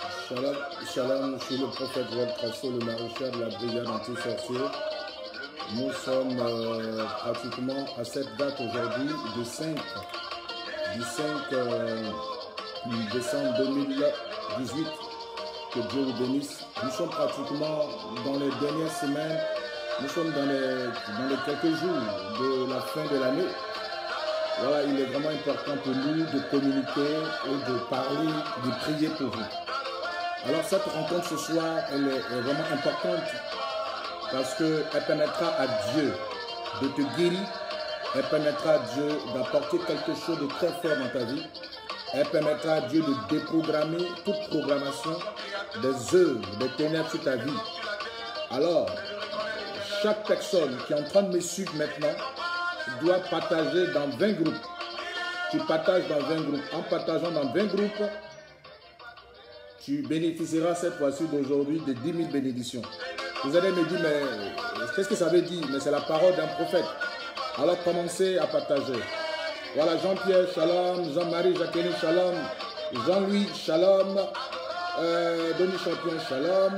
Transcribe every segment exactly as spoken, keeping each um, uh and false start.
Shalom, shalom, je suis le prophète Walt Crasso, le maréchal de la brigade anti-sorcier. Nous sommes euh, pratiquement à cette date aujourd'hui, du cinq, du cinq euh, décembre deux mille dix-huit. Que Dieu vous bénisse. Nous sommes pratiquement dans les dernières semaines, nous sommes dans les, dans les quelques jours de la fin de l'année. Voilà, il est vraiment important pour nous de communiquer et de parler, de prier pour vous. Alors cette rencontre ce soir, elle est, est vraiment importante parce qu'elle permettra à Dieu de te guérir, elle permettra à Dieu d'apporter quelque chose de très fort dans ta vie, elle permettra à Dieu de déprogrammer toute programmation des œuvres, des ténèbres sur ta vie. Alors, chaque personne qui est en train de me suivre maintenant doit partager dans vingt groupes. Tu partages dans vingt groupes. En partageant dans vingt groupes, tu bénéficieras cette fois-ci d'aujourd'hui de dix mille bénédictions. Vous allez me dire, mais qu'est-ce que ça veut dire? Mais c'est la parole d'un prophète. Alors commencez à partager. Voilà, Jean-Pierre, shalom. Jean-Marie, Jacqueline, shalom. Jean-Louis, shalom. Euh, Denis Champion, shalom.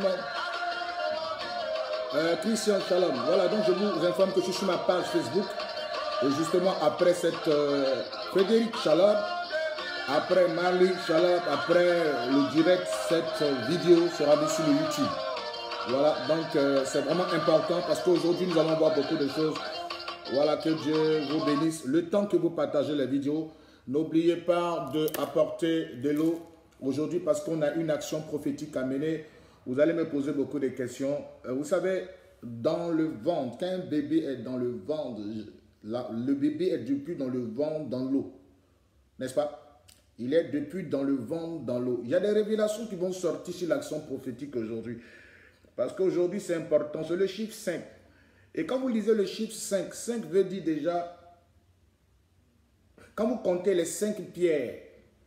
Euh, Christian, shalom. Voilà, donc je vous informe que je suis sur ma page Facebook. Et justement, après cette euh, Frédéric, shalom. Après Marley, shalom. Après le direct, cette vidéo sera mise sur le YouTube. Voilà, donc euh, c'est vraiment important parce qu'aujourd'hui, nous allons voir beaucoup de choses. Voilà, que Dieu vous bénisse. Le temps que vous partagez la vidéo, n'oubliez pas d'apporter de l'eau aujourd'hui parce qu'on a une action prophétique à mener. Vous allez me poser beaucoup de questions. Vous savez, dans le ventre, quand un bébé est dans le ventre, la, le bébé est depuis dans le ventre, dans l'eau. N'est-ce pas? Il est depuis dans le ventre, dans l'eau. Il y a des révélations qui vont sortir sur l'action prophétique aujourd'hui. Parce qu'aujourd'hui, c'est important. C'est le chiffre cinq. Et quand vous lisez le chiffre cinq, cinq veut dire déjà, quand vous comptez les cinq pierres,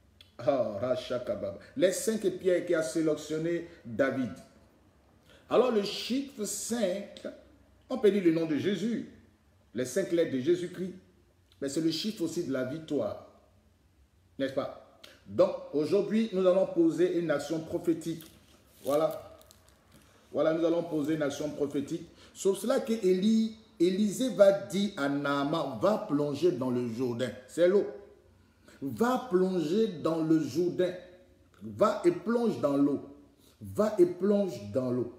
oh, les cinq pierres qui a sélectionné David. Alors le chiffre cinq, on peut dire le nom de Jésus, les cinq lettres de Jésus-Christ, mais c'est le chiffre aussi de la victoire, n'est-ce pas? Donc aujourd'hui, nous allons poser une action prophétique. Voilà. Voilà, nous allons poser une action prophétique. Sauf cela que Élie, Élisée va dire à Naaman, va plonger dans le Jourdain. C'est l'eau. Va plonger dans le Jourdain. Va et plonge dans l'eau. Va et plonge dans l'eau.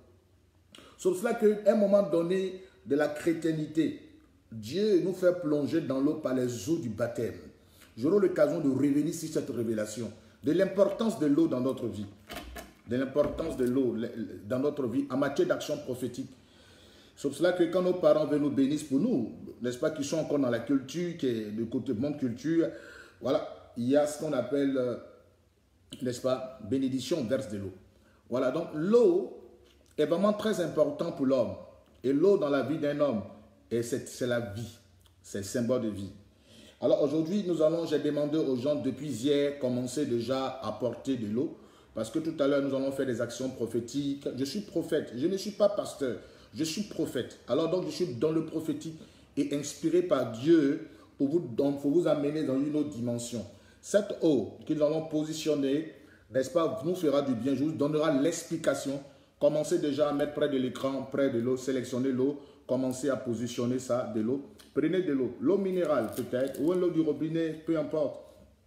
Sauf cela qu'à un moment donné de la chrétienté, Dieu nous fait plonger dans l'eau par les eaux du baptême. J'aurai l'occasion de revenir sur cette révélation, de l'importance de l'eau dans notre vie. De l'importance de l'eau dans notre vie en matière d'action prophétique. Sauf cela que quand nos parents veulent nous bénir pour nous, n'est-ce pas, qui sont encore dans la culture, qui est le côté monde culture, voilà, il y a ce qu'on appelle, euh, n'est-ce pas, bénédiction verse de l'eau. Voilà, donc l'eau est vraiment très importante pour l'homme. Et l'eau dans la vie d'un homme, c'est la vie, c'est le symbole de vie. Alors aujourd'hui, nous allons, j'ai demandé aux gens depuis hier, commencer déjà à porter de l'eau. Parce que tout à l'heure, nous allons faire des actions prophétiques. Je suis prophète, je ne suis pas pasteur, je suis prophète. Alors donc, je suis dans le prophétique et inspiré par Dieu pour vous, donc, pour vous amener dans une autre dimension. Cette eau que nous allons positionner, n'est-ce pas, nous fera du bien. Je vous donnera l'explication. Commencez déjà à mettre près de l'écran, près de l'eau, sélectionnez l'eau, commencez à positionner ça, de l'eau. Prenez de l'eau, l'eau minérale peut-être, ou l'eau du robinet, peu importe.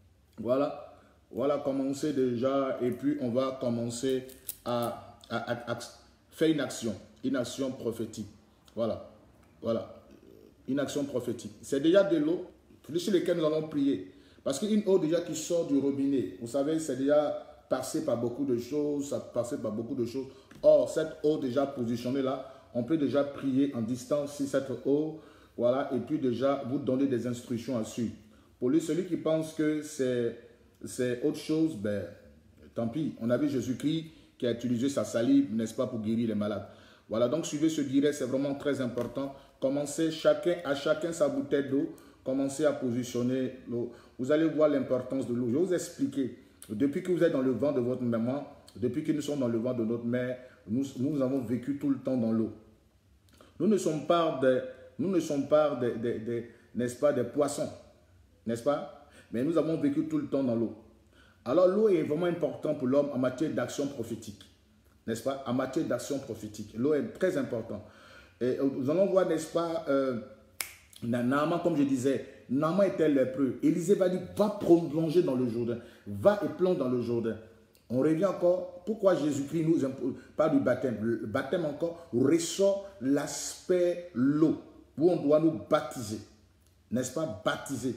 Voilà. Voilà, commencez déjà et puis on va commencer à, à, à, à faire une action, une action prophétique. Voilà, voilà, une action prophétique. C'est déjà de l'eau sur laquelle nous allons prier. Parce qu'une eau déjà qui sort du robinet, vous savez, c'est déjà passé par beaucoup de choses, ça passé par beaucoup de choses. Or, cette eau déjà positionnée là, on peut déjà prier en distance sur cette eau, voilà, et puis déjà vous donner des instructions à suivre. Pour lui, celui qui pense que c'est... c'est autre chose, ben, tant pis. On a vu Jésus-Christ qui a utilisé sa salive, n'est-ce pas, pour guérir les malades. Voilà, donc suivez ce direct, c'est vraiment très important. Commencez chacun, à chacun sa bouteille d'eau, commencez à positionner l'eau. Vous allez voir l'importance de l'eau. Je vais vous expliquer. Depuis que vous êtes dans le ventre de votre maman, depuis que nous sommes dans le ventre de notre mère, nous, nous avons vécu tout le temps dans l'eau. Nous ne sommes pas des, nous ne sommes pas des, des, des n'est-ce pas, des poissons, n'est-ce pas? Mais nous avons vécu tout le temps dans l'eau. Alors l'eau est vraiment importante pour l'homme en matière d'action prophétique. N'est-ce pas? En matière d'action prophétique. L'eau est très importante. Et nous allons voir, n'est-ce pas, euh, Naaman, comme je disais, Naaman était lépreux. Élisée va dire, va plonger dans le Jourdain. Va et plonge dans le Jourdain. On revient encore, pourquoi Jésus-Christ nous impose, pas du baptême. Le baptême encore ressort l'aspect l'eau, où on doit nous baptiser. N'est-ce pas? Baptiser.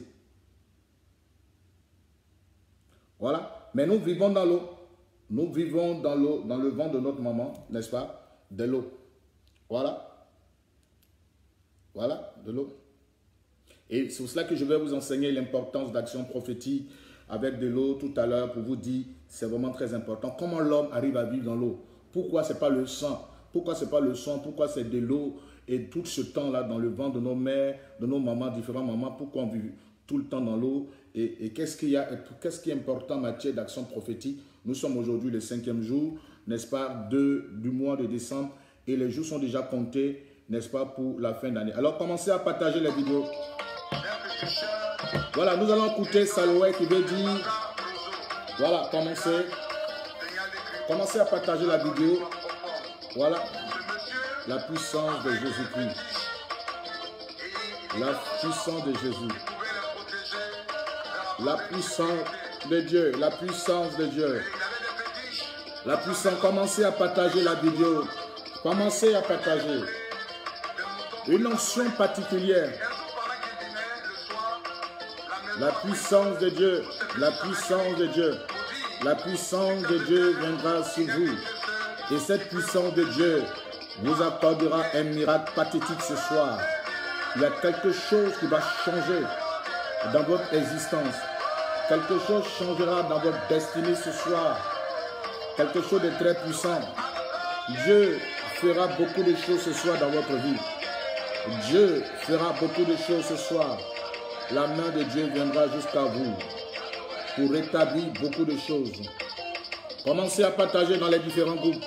Voilà. Mais nous vivons dans l'eau. Nous vivons dans l'eau, dans le ventre de notre maman, n'est-ce pas? De l'eau. Voilà. Voilà, de l'eau. Et c'est pour cela que je vais vous enseigner l'importance d'action prophétique avec de l'eau tout à l'heure pour vous dire, c'est vraiment très important. Comment l'homme arrive à vivre dans l'eau? Pourquoi ce n'est pas le sang? Pourquoi ce n'est pas le sang? Pourquoi c'est de l'eau? Et tout ce temps-là dans le ventre de nos mères, de nos mamans, différentes mamans, pourquoi on vit tout le temps dans l'eau? Et, et qu'est-ce qu'il y a, qu'est-ce qui est important en matière d'action prophétique? Nous sommes aujourd'hui le cinquième jour, n'est-ce pas, de, du mois de décembre. Et les jours sont déjà comptés, n'est-ce pas, pour la fin d'année. Alors, commencez à partager les vidéos. Voilà, nous allons écouter Saloué qui veut dire, voilà, commencez, commencez à partager la vidéo. Voilà, la puissance de Jésus-Christ. La puissance de Jésus. La puissance de Dieu, la puissance de Dieu. La puissance, commencez à partager la vidéo. Commencez à partager. Une onction particulière. La puissance de Dieu, la puissance de Dieu, la puissance de Dieu viendra sur vous. Et cette puissance de Dieu vous accordera un miracle pathétique ce soir. Il y a quelque chose qui va changer dans votre existence. Quelque chose changera dans votre destinée ce soir. Quelque chose de très puissant. Dieu fera beaucoup de choses ce soir dans votre vie. Dieu fera beaucoup de choses ce soir. La main de Dieu viendra jusqu'à vous pour rétablir beaucoup de choses. Commencez à partager dans les différents groupes.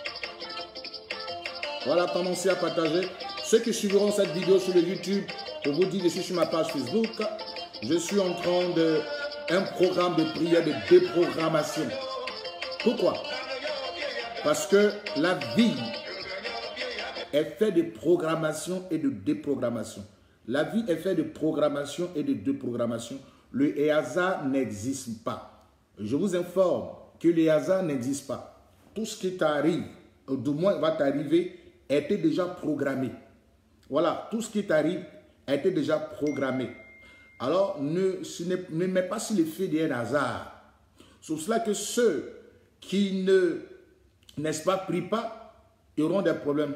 Voilà, commencez à partager. Ceux qui suivront cette vidéo sur le YouTube, pour vous dire, je suis sur ma page Facebook. Je suis en train de un programme de prière de déprogrammation. Pourquoi? Parce que la vie est faite de programmation et de déprogrammation. La vie est faite de programmation et de déprogrammation. Le hasard n'existe pas. Je vous informe que le hasard n'existe pas. Tout ce qui t'arrive, ou du moins va t'arriver, était déjà programmé. Voilà, tout ce qui t'arrive a été déjà programmé. Alors, ne, ce ne, ne mets pas sur l'effet d'un hasard. C'est pour cela que ceux qui ne, n'est-ce pas, prient pas, auront des problèmes.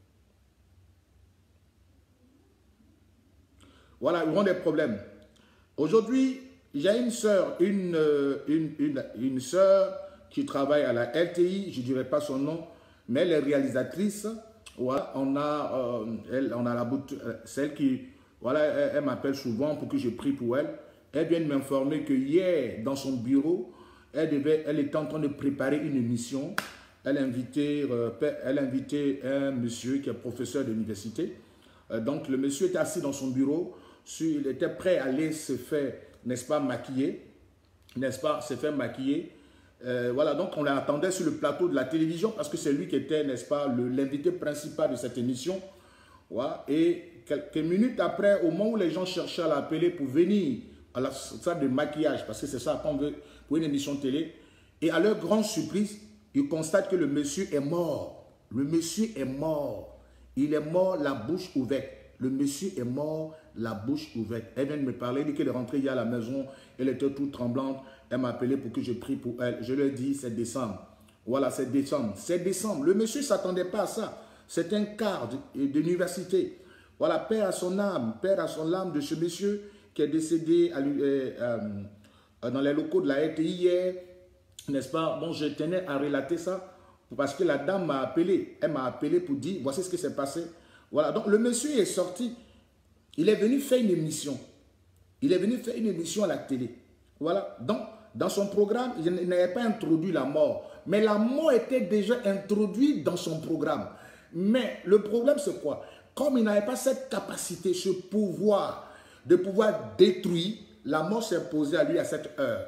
Voilà, ils auront des problèmes. Aujourd'hui, j'ai une sœur, une, une, une, une sœur qui travaille à la L T I, je ne dirai pas son nom, mais elle est réalisatrice. Voilà, on a, euh, elle, on a la boutique, celle qui, voilà, elle, elle m'appelle souvent pour que je prie pour elle. Elle vient de m'informer que hier, dans son bureau, elle, devait, elle était en train de préparer une émission. Elle a invité, euh, elle a invité un monsieur qui est professeur d'université. Euh, donc, le monsieur était assis dans son bureau. Il était prêt à aller se faire, n'est-ce pas, maquiller, n'est-ce pas, se faire maquiller. Euh, voilà, donc on l'attendait sur le plateau de la télévision parce que c'est lui qui était, n'est-ce pas, l'invité principal de cette émission. Voilà, et quelques minutes après, au moment où les gens cherchaient à l'appeler pour venir à la salle de maquillage, parce que c'est ça qu'on veut pour une émission télé, et à leur grande surprise, ils constatent que le monsieur est mort. Le monsieur est mort. Il est mort, la bouche ouverte. Le monsieur est mort, la bouche ouverte. Elle vient de me parler, elle dit qu'elle est rentrée hier à la maison, elle était toute tremblante, elle m'a appelé pour que je prie pour elle. Je lui ai dit, c'est décembre. Voilà, c'est décembre. C'est décembre. Le monsieur ne s'attendait pas à ça. C'est un quart d'université. Voilà, père à son âme, père à son âme de ce monsieur qui est décédé à, euh, euh, dans les locaux de la R T I hier, n'est-ce pas? Bon, je tenais à relater ça parce que la dame m'a appelé. Elle m'a appelé pour dire, voici ce qui s'est passé. Voilà, donc le monsieur est sorti, il est venu faire une émission. Il est venu faire une émission à la télé. Voilà, donc dans son programme, il n'avait pas introduit la mort. Mais la mort était déjà introduite dans son programme. Mais le problème c'est quoi? Comme il n'avait pas cette capacité, ce pouvoir de pouvoir détruire, la mort s'est posée à lui à cette heure.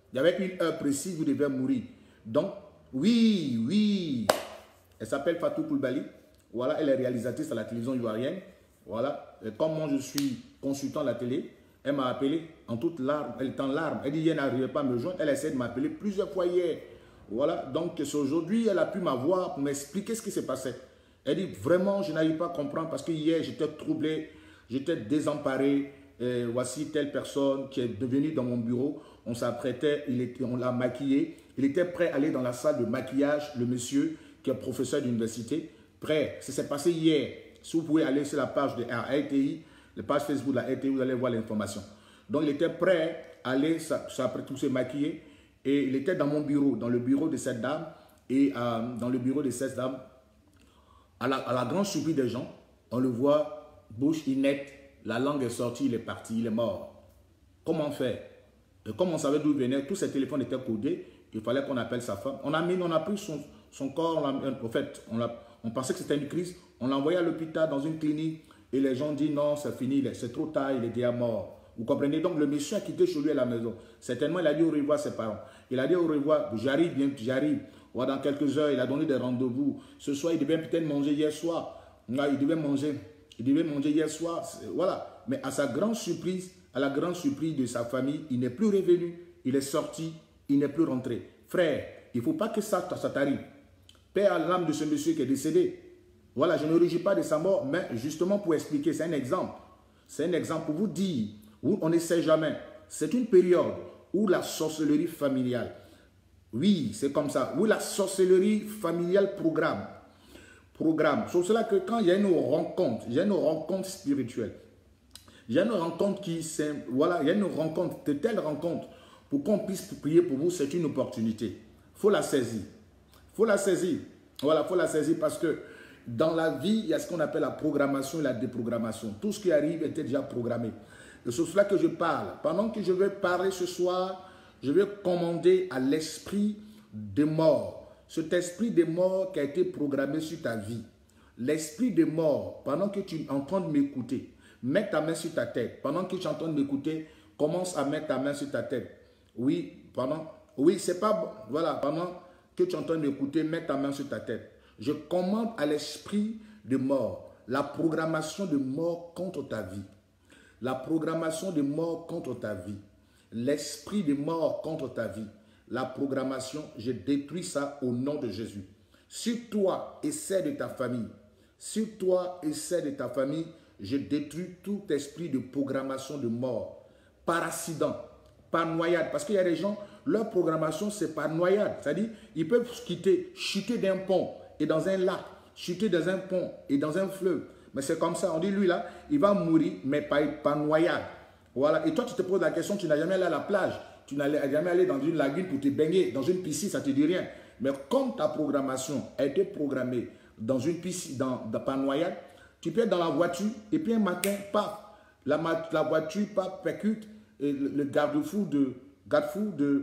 Il y avait une heure précise, vous devez mourir. Donc, oui, oui. Elle s'appelle Fatou Koulibaly. Voilà, elle est réalisatrice à la télévision ivoirienne. Voilà. Et comme moi, je suis consultant à la télé, elle m'a appelé en toute larmes. Elle est en larmes. Elle dit, hier, n'arrivait pas à me joindre. Elle essaie de m'appeler plusieurs fois hier. Voilà. Donc, aujourd'hui, elle a pu m'avoir pour m'expliquer ce qui s'est passé. Elle dit, vraiment, je n'arrive pas à comprendre parce que hier, j'étais troublé, j'étais désemparé. Et voici telle personne qui est devenue dans mon bureau. On s'apprêtait, on l'a maquillé. Il était prêt à aller dans la salle de maquillage, le monsieur qui est professeur d'université. Prêt. Ça s'est passé hier. Si vous pouvez aller sur la page de la R T I, la page Facebook de la R T I, vous allez voir l'information. Donc, il était prêt à aller, après tout, se maquiller. Et il était dans mon bureau, dans le bureau de cette dame. Et euh, dans le bureau de cette dame, à la, à la grande surprise des gens, on le voit, bouche inerte, la langue est sortie, il est parti, il est mort. Comment faire? Et comme on savait d'où il venait, tous ses téléphones étaient codés, il fallait qu'on appelle sa femme. On a mis, on a pris son, son corps, on en fait, on, a, on pensait que c'était une crise, on l'a envoyé à l'hôpital, dans une clinique, et les gens disent non, c'est fini, c'est trop tard, il est déjà mort. Vous comprenez? Donc le monsieur a quitté chez lui à la maison. Certainement, il a dit au revoir à ses parents. Il a dit au revoir, j'arrive bien, j'arrive. Voilà, dans quelques heures, il a donné des rendez-vous. Ce soir, il devait peut-être manger hier soir. Il devait manger, il devait manger hier soir. Voilà. Mais à sa grande surprise, à la grande surprise de sa famille, il n'est plus revenu. Il est sorti, il n'est plus rentré. Frère, il ne faut pas que ça, ça t'arrive. Père à l'âme de ce monsieur qui est décédé. Voilà, je ne rugis pas de sa mort, mais justement pour expliquer, c'est un exemple. C'est un exemple pour vous dire, où on ne sait jamais. C'est une période où la sorcellerie familiale, oui, c'est comme ça, où la sorcellerie familiale programme. Programme. C'est pour cela que quand il y a une rencontre, il y a une rencontre spirituelle, il y a une rencontre qui, voilà, il y a une rencontre, de telles rencontres, pour qu'on puisse prier pour vous, c'est une opportunité. Il faut la saisir. Il faut la saisir. Voilà, il faut la saisir parce que dans la vie, il y a ce qu'on appelle la programmation et la déprogrammation. Tout ce qui arrive était déjà programmé. C'est sur cela que je parle. Pendant que je vais parler ce soir, je vais commander à l'esprit des morts. Cet esprit des morts qui a été programmé sur ta vie. L'esprit des morts, pendant que tu es en train de m'écouter, mets ta main sur ta tête. Pendant que tu es en train de m'écouter, commence à mettre ta main sur ta tête. Oui, pendant, oui, c'est pas, voilà, pendant que tu es en train de m'écouter, mets ta main sur ta tête. Je commande à l'esprit de mort, la programmation de mort contre ta vie. La programmation de mort contre ta vie. L'esprit de mort contre ta vie. La programmation, je détruis ça au nom de Jésus. Sur toi et celle de ta famille. Sur toi et celle de ta famille, je détruis tout esprit de programmation de mort. Par accident, par noyade. Parce qu'il y a des gens, leur programmation, c'est par noyade. C'est-à-dire, ils peuvent quitter, chuter d'un pont et dans un lac, chuter dans un pont et dans un fleuve. Mais c'est comme ça, on dit lui là, il va mourir, mais pas par noyade. Voilà. Et toi, tu te poses la question, tu n'as jamais allé à la plage, tu n'as jamais allé dans une lagune pour te baigner, dans une piscine, ça ne te dit rien. Mais comme ta programmation a été programmée dans une piscine, dans, dans, par noyade, tu peux être dans la voiture et puis un matin, paf, la, la voiture paf, percute le, le garde-fou de, garde-fou de,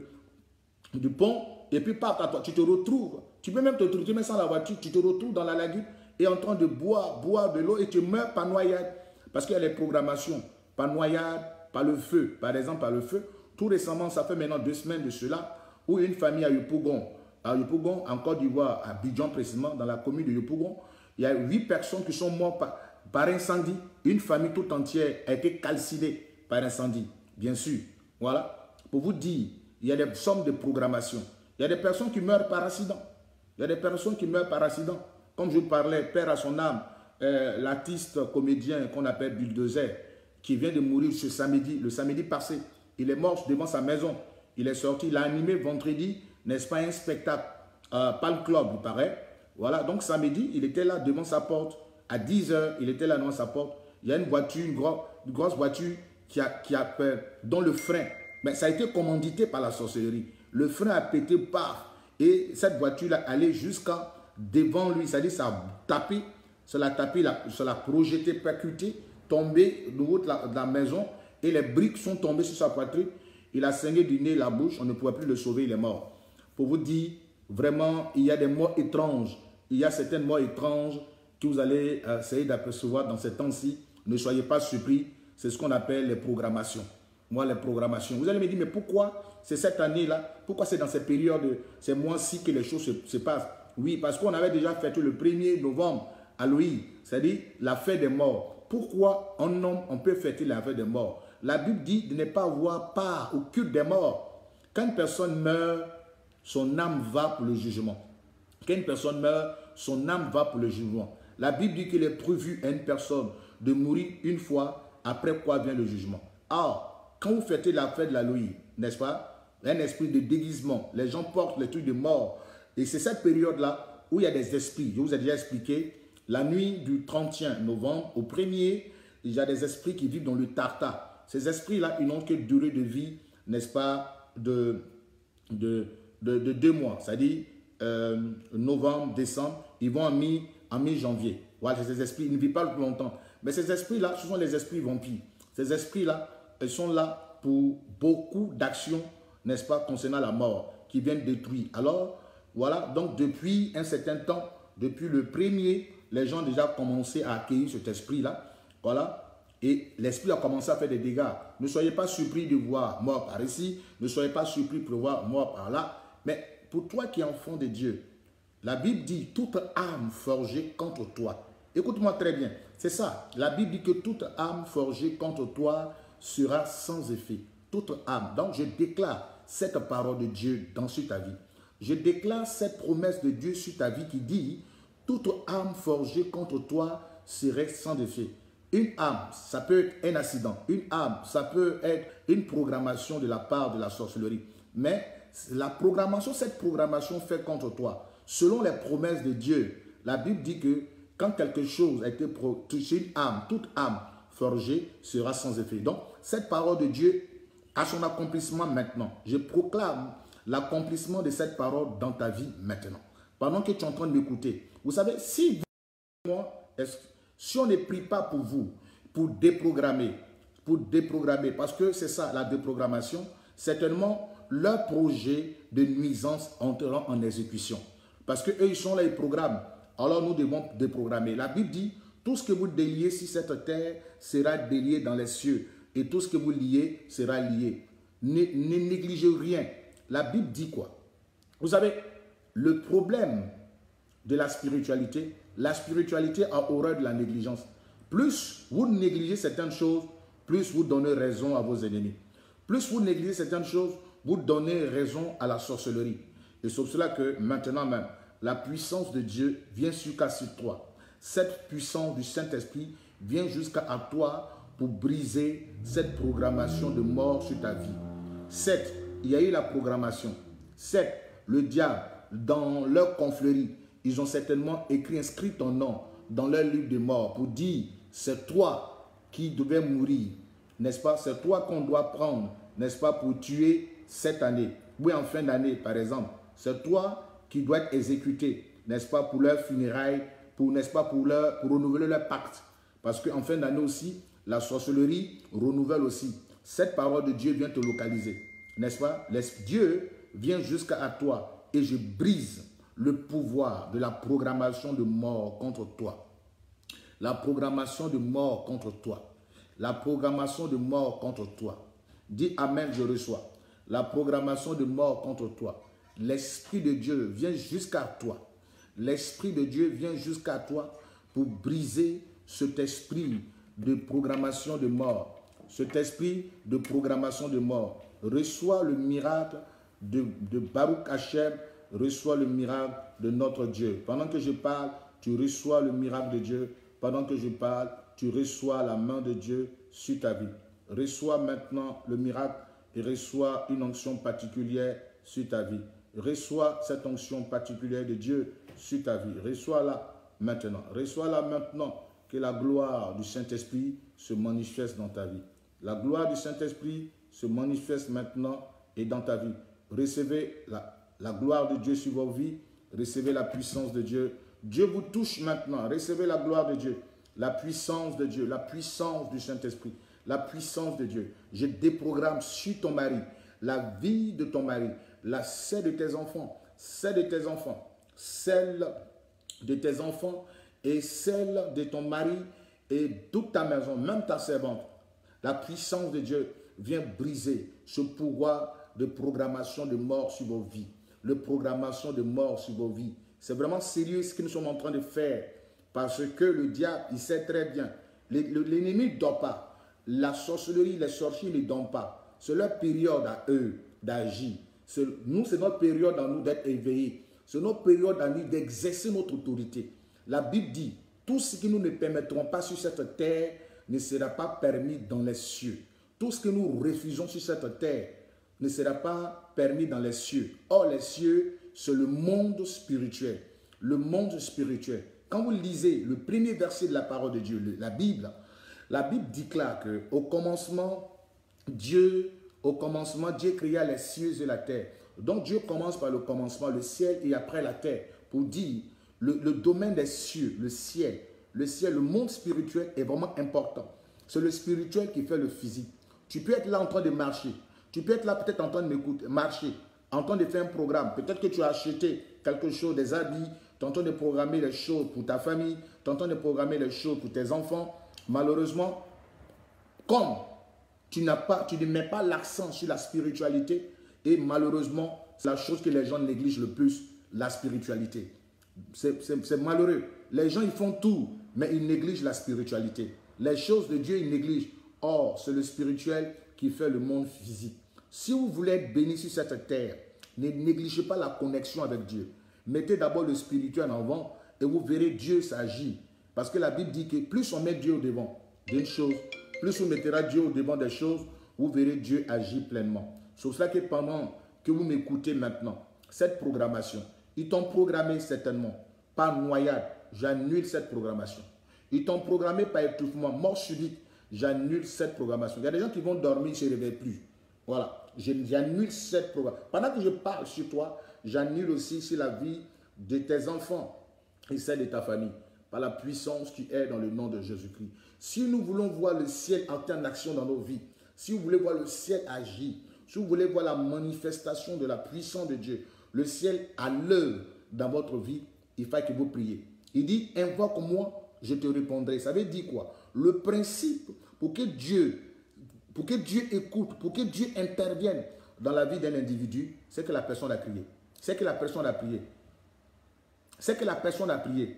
du pont et puis paf, tu te retrouves. Tu peux même te retrouver sans la voiture, tu te retrouves dans la lagune et en train de boire, boire de l'eau et tu meurs par noyade. Parce qu'il y a les programmations, par noyade, par le feu. Par exemple, par le feu. Tout récemment, ça fait maintenant deux semaines de cela, où une famille à Yopougon, à Yopougon, en Côte d'Ivoire, à Abidjan précisément, dans la commune de Yopougon, il y a huit personnes qui sont mortes par, par incendie. Une famille tout entière a été calcinée par incendie, bien sûr. Voilà. Pour vous dire, il y a des sommes de programmation. Il y a des personnes qui meurent par accident. Il y a des personnes qui meurent par accident. Comme je vous parlais, père à son âme, euh, l'artiste comédien qu'on appelle Bulldozer, qui vient de mourir ce samedi, le samedi passé. Il est mort devant sa maison. Il est sorti, il a animé vendredi, n'est-ce pas, un spectacle, euh, Palm Club, il paraît. Voilà, donc samedi, il était là devant sa porte. À dix heures, il était là devant sa porte. Il y a une voiture, une, gros, une grosse voiture qui a, qui a, euh, dont le frein, mais ça a été commandité par la sorcellerie. Le frein a pété, paf. Et cette voiture-là allait jusqu'à devant lui, c'est-à-dire ça a tapé, ça l'a tapé, ça l'a projeté, percuté, tombé de haut de la, de la maison et les briques sont tombées sur sa poitrine. Il a saigné du nez, la bouche, on ne pouvait plus le sauver, il est mort. Pour vous dire, vraiment, il y a des morts étranges. Il y a certaines morts étranges que vous allez essayer d'apercevoir dans ces temps-ci. Ne soyez pas surpris, c'est ce qu'on appelle les programmations. moi, les programmations. Vous allez me dire, mais pourquoi c'est cette année-là, pourquoi c'est dans ces périodes, ces mois-ci que les choses se, se passent? Oui, parce qu'on avait déjà fêté le premier novembre, Halloween, c'est-à-dire la fête des morts. Pourquoi en homme, on peut fêter la fête des morts? La Bible dit de ne pas avoir part au culte des morts. Quand une personne meurt, son âme va pour le jugement. Quand une personne meurt, son âme va pour le jugement. La Bible dit qu'il est prévu à une personne de mourir une fois, après quoi vient le jugement. Or, quand vous fêtez la fête de la Louis, n'est-ce pas? Un esprit de déguisement. Les gens portent les trucs de mort. Et c'est cette période-là où il y a des esprits. Je vous ai déjà expliqué, la nuit du trente et un novembre au premier, il y a des esprits qui vivent dans le Tartare. Ces esprits-là, ils n'ont que durée de vie, n'est-ce pas, de, de, de, de deux mois. C'est-à-dire euh, novembre, décembre, ils vont en mi, en mi-janvier. Voilà, ces esprits, ils ne vivent pas plus longtemps. Mais ces esprits-là, ce sont les esprits vampires. Ces esprits-là, ils sont là pour beaucoup d'actions, n'est-ce pas, concernant la mort, qui viennent détruire. Alors, voilà, donc depuis un certain temps, depuis le premier, les gens ont déjà commencé à accueillir cet esprit-là. Voilà. Et l'esprit a commencé à faire des dégâts. Ne soyez pas surpris de voir mort par ici. Ne soyez pas surpris de voir mort par là. Mais pour toi qui es enfant de Dieu, la Bible dit toute âme forgée contre toi. Écoute-moi très bien. C'est ça. La Bible dit que toute âme forgée contre toi sera sans effet. Toute âme. Donc je déclare cette parole de Dieu dans sur ta vie. Je déclare cette promesse de Dieu sur ta vie qui dit toute âme forgée contre toi serait sans effet. Une âme, ça peut être un accident. Une âme, ça peut être une programmation de la part de la sorcellerie. Mais la programmation, cette programmation fait contre toi. Selon les promesses de Dieu, la Bible dit que quand quelque chose a été touché, une âme, toute âme forgée sera sans effet. Donc, cette parole de Dieu a son accomplissement maintenant. Je proclame l'accomplissement de cette parole dans ta vie maintenant. Pendant que tu es en train de m'écouter. Vous savez, si vous, moi, est-ce si on ne prie pas pour vous, pour déprogrammer, pour déprogrammer, parce que c'est ça la déprogrammation, certainement leur projet de nuisance entrera en exécution. Parce qu'eux, ils sont là, ils programment. Alors nous devons déprogrammer. La Bible dit, tout ce que vous déliez sur cette terre sera délié dans les cieux. Et tout ce que vous liez sera lié. Ne, ne négligez rien. La Bible dit quoi? Vous savez, le problème de la spiritualité, la spiritualité a horreur de la négligence. Plus vous négligez certaines choses, plus vous donnez raison à vos ennemis. Plus vous négligez certaines choses, vous donnez raison à la sorcellerie. Et c'est pour cela que maintenant même, la puissance de Dieu vient jusqu'à sur toi. Cette puissance du Saint-Esprit vient jusqu'à toi pour briser cette programmation de mort sur ta vie. Sept, il y a eu la programmation. Sept, le diable, dans leur confrérie, ils ont certainement écrit, inscrit ton nom dans leur livre de mort pour dire, c'est toi qui devais mourir, n'est-ce pas? C'est toi qu'on doit prendre, n'est-ce pas, pour tuer cette année. Oui, en fin d'année, par exemple. C'est toi qui dois être exécuté, n'est-ce pas, pour leur funérailles, pour, n'est-ce pas, pour, leur, pour renouveler leur pacte. Parce qu'en fin d'année aussi, la sorcellerie renouvelle aussi. Cette parole de Dieu vient te localiser, n'est-ce pas? Dieu vient jusqu'à toi et je brise le pouvoir de la programmation de mort contre toi. La programmation de mort contre toi. La programmation de mort contre toi. Dis Amen, je reçois. La programmation de mort contre toi. L'Esprit de Dieu vient jusqu'à toi. L'Esprit de Dieu vient jusqu'à toi pour briser cet esprit de programmation de mort. Cet esprit de programmation de mort. Reçois le miracle de, de Baruch Hashem. Reçois le miracle de notre Dieu. Pendant que je parle, tu reçois le miracle de Dieu. Pendant que je parle, tu reçois la main de Dieu sur ta vie. Reçois maintenant le miracle et reçois une onction particulière sur ta vie. Reçois cette onction particulière de Dieu sur ta vie. Reçois-la maintenant. Reçois-la maintenant que la gloire du Saint-Esprit se manifeste dans ta vie. La gloire du Saint-Esprit se manifeste maintenant et dans ta vie. Recevez la La gloire de Dieu sur vos vies, recevez la puissance de Dieu. Dieu vous touche maintenant, recevez la gloire de Dieu, la puissance de Dieu, la puissance du Saint-Esprit, la puissance de Dieu. Je déprogramme sur ton mari, la vie de ton mari, la celle de tes enfants, celle de tes enfants, celle de tes enfants et celle de ton mari et toute ta maison, même ta servante. La puissance de Dieu vient briser ce pouvoir de programmation de mort sur vos vies. Le programmation de mort sur vos vies. C'est vraiment sérieux ce que nous sommes en train de faire. Parce que le diable, il sait très bien. L'ennemi ne dort pas. La sorcellerie, les sorciers ne dorment pas. C'est leur période à eux d'agir. Nous, c'est notre période à nous d'être éveillés. C'est notre période à nous d'exercer notre autorité. La Bible dit, tout ce que nous ne permettrons pas sur cette terre ne sera pas permis dans les cieux. Tout ce que nous refusons sur cette terre ne sera pas permis dans les cieux. Or, les cieux, c'est le monde spirituel. Le monde spirituel. Quand vous lisez le premier verset de la parole de Dieu, la Bible, la Bible déclare qu'au commencement, Dieu, au commencement, Dieu créa les cieux et la terre. Donc Dieu commence par le commencement, le ciel et après la terre, pour dire le, le domaine des cieux, le ciel, le ciel, le monde spirituel est vraiment important. C'est le spirituel qui fait le physique. Tu peux être là en train de marcher. Tu peux être là peut-être en train de m'écouter, marcher, en train de faire un programme. Peut-être que tu as acheté quelque chose, des habits, tu es en train de programmer les choses pour ta famille, tu es en train de programmer les choses pour tes enfants. Malheureusement, comme tu n'as pas, tu ne mets pas l'accent sur la spiritualité, et malheureusement, c'est la chose que les gens négligent le plus, la spiritualité. C'est malheureux. Les gens, ils font tout, mais ils négligent la spiritualité. Les choses de Dieu, ils négligent. Or, c'est le spirituel qui fait le monde physique. Si vous voulez être béni sur cette terre, ne négligez pas la connexion avec Dieu. Mettez d'abord le spirituel en avant et vous verrez Dieu s'agir. Parce que la Bible dit que plus on met Dieu au devant d'une chose, plus on mettra Dieu au devant des choses, vous verrez Dieu agir pleinement. C'est pour cela que pendant que vous m'écoutez maintenant, cette programmation, ils t'ont programmé certainement par noyade, j'annule cette programmation. Ils t'ont programmé par étouffement, mort subite, j'annule cette programmation. Il y a des gens qui vont dormir, ils ne se réveillent plus. Voilà, j'annule cette programmation. Pendant que je parle sur toi, j'annule aussi sur la vie de tes enfants et celle de ta famille, par la puissance qui est dans le nom de Jésus-Christ. Si nous voulons voir le ciel entrer en action dans nos vies, si vous voulez voir le ciel agir, si vous voulez voir la manifestation de la puissance de Dieu, le ciel à l'œuvre dans votre vie, il faut que vous priez. Il dit, invoque-moi, je te répondrai. Ça veut dire quoi? Le principe pour que Dieu, pour que Dieu écoute, pour que Dieu intervienne dans la vie d'un individu, c'est que la personne a prié. C'est que la personne a prié. C'est que la personne a prié.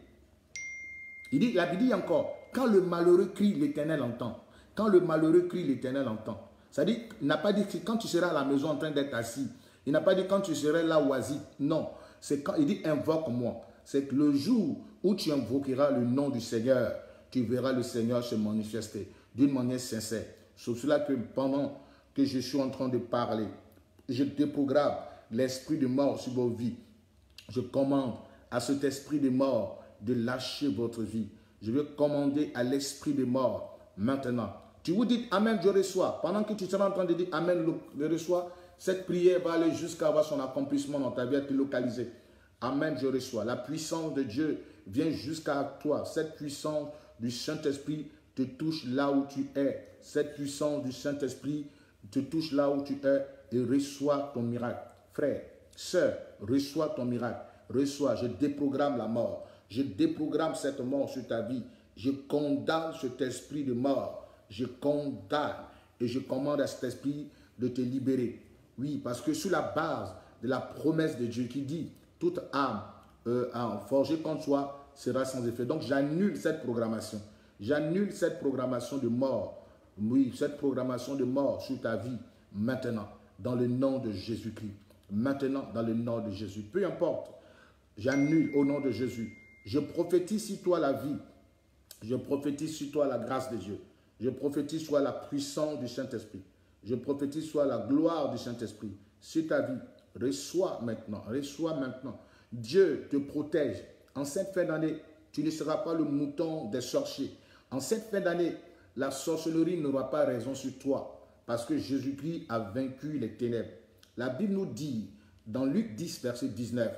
Il dit, la Bible dit encore, quand le malheureux crie, l'Éternel entend. Quand le malheureux crie, l'Éternel entend. C'est-à-dire, il n'a pas dit que quand tu seras à la maison en train d'être assis, il n'a pas dit quand tu seras là oisif. Non, c'est quand il dit invoque-moi. C'est que le jour où tu invoqueras le nom du Seigneur, tu verras le Seigneur se manifester d'une manière sincère. C'est pour cela que pendant que je suis en train de parler, je déprogramme l'esprit de mort sur vos vies. Je commande à cet esprit de mort de lâcher votre vie. Je vais commander à l'esprit de mort maintenant. Tu vous dites Amen, je reçois. Pendant que tu seras en train de dire Amen, je reçois, cette prière va aller jusqu'à avoir son accomplissement dans ta vie, être localisée. Amen, je reçois. La puissance de Dieu vient jusqu'à toi. Cette puissance du Saint-Esprit te touche là où tu es. Cette puissance du Saint-Esprit te touche là où tu es et reçois ton miracle. Frère, sœur, reçois ton miracle. Reçois, je déprogramme la mort. Je déprogramme cette mort sur ta vie. Je condamne cet esprit de mort. Je condamne et je commande à cet esprit de te libérer. Oui, parce que sur la base de la promesse de Dieu qui dit toute âme euh, forgée contre toi sera sans effet. Donc j'annule cette programmation. J'annule cette programmation de mort. Oui, cette programmation de mort sur ta vie maintenant, dans le nom de Jésus-Christ. Maintenant, dans le nom de Jésus. Peu importe, j'annule au nom de Jésus. Je prophétise sur toi la vie. Je prophétise sur toi la grâce de Dieu. Je prophétise sur la puissance du Saint-Esprit. Je prophétise sur la gloire du Saint-Esprit. Sur ta vie, reçois maintenant, reçois maintenant. Dieu te protège. En cette fin d'année, tu ne seras pas le mouton des sorciers. En cette fin d'année, la sorcellerie n'aura pas raison sur toi. Parce que Jésus-Christ a vaincu les ténèbres. La Bible nous dit, dans Luc dix, verset dix-neuf,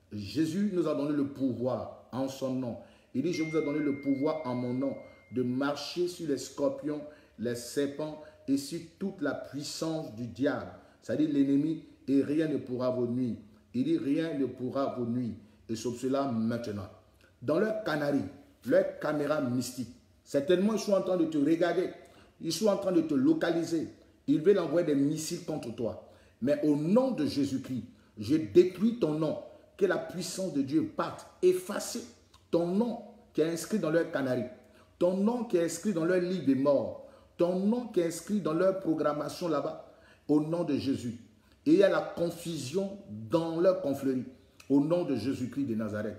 Jésus nous a donné le pouvoir en son nom. Il dit, je vous ai donné le pouvoir en mon nom de marcher sur les scorpions, les serpents et sur toute la puissance du diable. C'est-à-dire l'ennemi, et rien ne pourra vous nuire. Il dit, rien ne pourra vous nuire. Et sur cela maintenant. Dans leur canarie, leur caméra mystique, certainement ils sont en train de te regarder. Ils sont en train de te localiser. Ils veulent envoyer des missiles contre toi. Mais au nom de Jésus-Christ, je détruis ton nom. Que la puissance de Dieu parte, effacer ton nom qui est inscrit dans leur canari, ton nom qui est inscrit dans leur livre des morts, ton nom qui est inscrit dans leur programmation là-bas, au nom de Jésus. Et il y a la confusion dans leur confrérie, au nom de Jésus-Christ de Nazareth.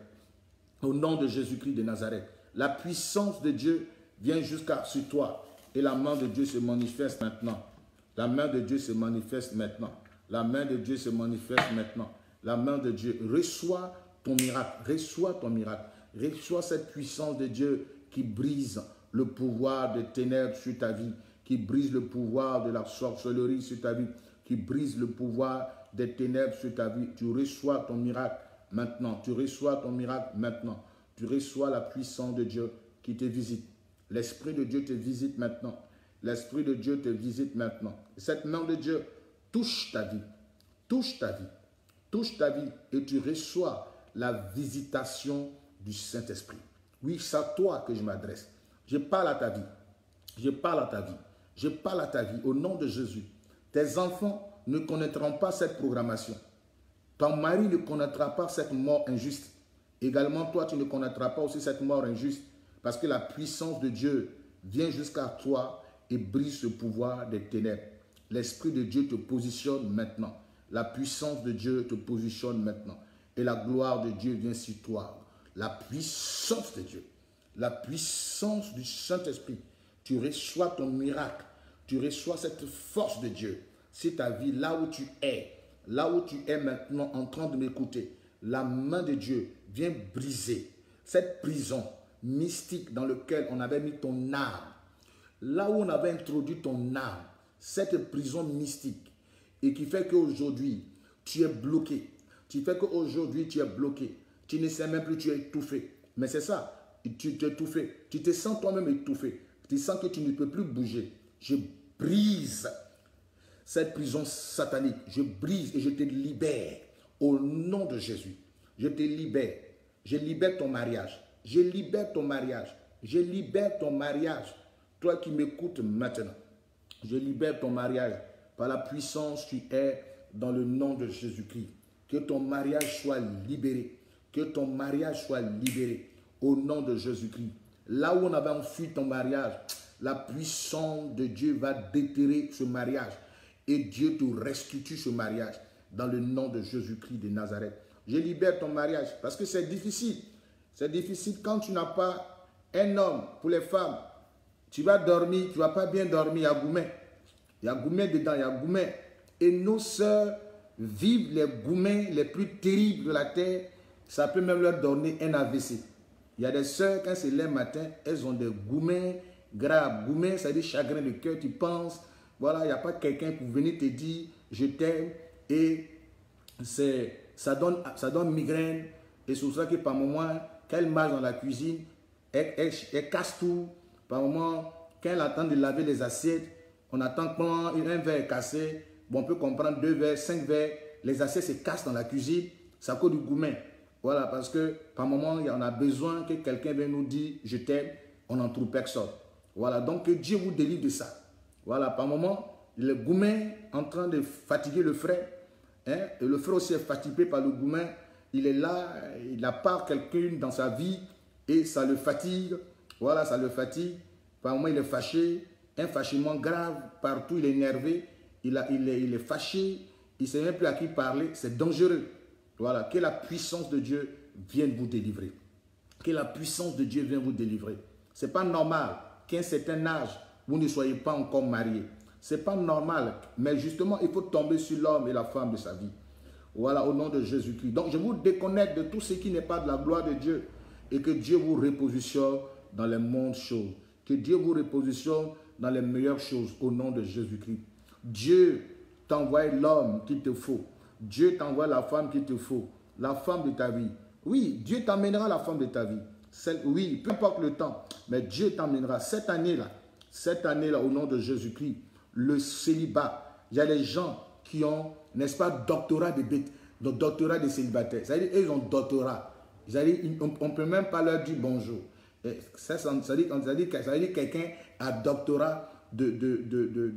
Au nom de Jésus-Christ de Nazareth. La puissance de Dieu vient jusqu'à sur toi. Et la main de Dieu se manifeste maintenant. La main de Dieu se manifeste maintenant. La main de Dieu se manifeste maintenant. La main de Dieu. Reçois ton miracle. Reçois ton miracle. Reçois cette puissance de Dieu qui brise le pouvoir des ténèbres sur ta vie. Qui brise le pouvoir de la sorcellerie sur ta vie. Qui brise le pouvoir des ténèbres sur ta vie. Tu reçois ton miracle maintenant. Tu reçois ton miracle maintenant. Tu reçois la puissance de Dieu qui te visite. L'Esprit de Dieu te visite maintenant. L'Esprit de Dieu te visite maintenant. Cette main de Dieu touche ta vie. Touche ta vie. Touche ta vie et tu reçois la visitation du Saint-Esprit. Oui, c'est à toi que je m'adresse. Je parle à ta vie. Je parle à ta vie. Je parle à ta vie au nom de Jésus. Tes enfants ne connaîtront pas cette programmation. Ton mari ne connaîtra pas cette mort injuste. Également, toi, tu ne connaîtras pas aussi cette mort injuste parce que la puissance de Dieu vient jusqu'à toi et brise ce pouvoir des ténèbres. L'Esprit de Dieu te positionne maintenant. La puissance de Dieu te positionne maintenant. Et la gloire de Dieu vient sur toi. La puissance de Dieu. La puissance du Saint-Esprit. Tu reçois ton miracle. Tu reçois cette force de Dieu. C'est ta vie là où tu es. Là où tu es maintenant en train de m'écouter. La main de Dieu vient briser cette prison mystique dans laquelle on avait mis ton âme. Là où on avait introduit ton âme. Cette prison mystique. Et qui fait qu'aujourd'hui, tu es bloqué. Qui fait qu'aujourd'hui, tu es bloqué. Tu ne sais même plus, tu es étouffé. Mais c'est ça, tu t'es étouffé. Tu te sens toi-même étouffé. Tu sens que tu ne peux plus bouger. Je brise cette prison satanique. Je brise et je te libère au nom de Jésus. Je te libère. Je libère ton mariage. Je libère ton mariage. Je libère ton mariage. Toi qui m'écoutes maintenant. Je libère ton mariage. Par la puissance, tu es dans le nom de Jésus-Christ. Que ton mariage soit libéré. Que ton mariage soit libéré au nom de Jésus-Christ. Là où on avait enfui ton mariage, la puissance de Dieu va déterrer ce mariage. Et Dieu te restitue ce mariage dans le nom de Jésus-Christ de Nazareth. Je libère ton mariage parce que c'est difficile. C'est difficile quand tu n'as pas un homme. Pour les femmes, tu vas dormir, tu ne vas pas bien dormir, il y a gourmet. Il y a gourmet dedans, il y a gourmet. Et nos sœurs vivent les gourmets les plus terribles de la terre. Ça peut même leur donner un A V C. Il y a des sœurs, quand c'est le matin, elles ont des gourmets graves. Gourmets, ça veut dire chagrin de cœur, tu penses. Voilà, il n'y a pas quelqu'un pour venir te dire je t'aime. Et ça donne, ça donne migraine. Et c'est pour ça que par moment, quand elle marche dans la cuisine, elle, elle, elle casse tout. Par moment, quand elle attend de laver les assiettes, on attend quand un verre est cassé. Bon, on peut comprendre deux verres, cinq verres. Les assiettes se cassent dans la cuisine. Ça cause du gourmet. Voilà, parce que par moment, on a besoin que quelqu'un vienne nous dire je t'aime. On n'en trouve personne. Voilà, donc que Dieu vous délivre de ça. Voilà, par moment, le gourmet en train de fatiguer le frère. Hein, et le frère aussi est fatigué par le gourmet. Il est là, il a pas quelqu'un dans sa vie et ça le fatigue. Voilà, ça le fatigue. Par moment, il est fâché. Un fâchement grave, partout, il est énervé. Il, a, il, est, il est fâché. Il ne sait même plus à qui parler. C'est dangereux. Voilà, que la puissance de Dieu vienne vous délivrer. Que la puissance de Dieu vienne vous délivrer. Ce n'est pas normal qu'à un certain âge, vous ne soyez pas encore mariés. Ce n'est pas normal. Mais justement, il faut tomber sur l'homme et la femme de sa vie. Voilà, au nom de Jésus-Christ. Donc, je vous déconnecte de tout ce qui n'est pas de la gloire de Dieu. Et que Dieu vous repositionne dans les mondes choses. Que Dieu vous repositionne dans les meilleures choses au nom de Jésus-Christ. Dieu t'envoie l'homme qu'il te faut. Dieu t'envoie la femme qu'il te faut. La femme de ta vie. Oui, Dieu t'emmènera la femme de ta vie. Celle, oui, peu importe le temps. Mais Dieu t'emmènera cette année-là. Cette année-là, au nom de Jésus-Christ. Le célibat. Il y a des gens qui ont, n'est-ce pas, doctorat de bêtes. Donc, doctorat de célibataire. C'est-à-dire, ils ont doctorat. C'est-à-dire, on ne peut même pas leur dire bonjour. Et ça, ça, ça, dit, ça, dit, ça dit quelqu'un a doctorat de, de, de, de, de,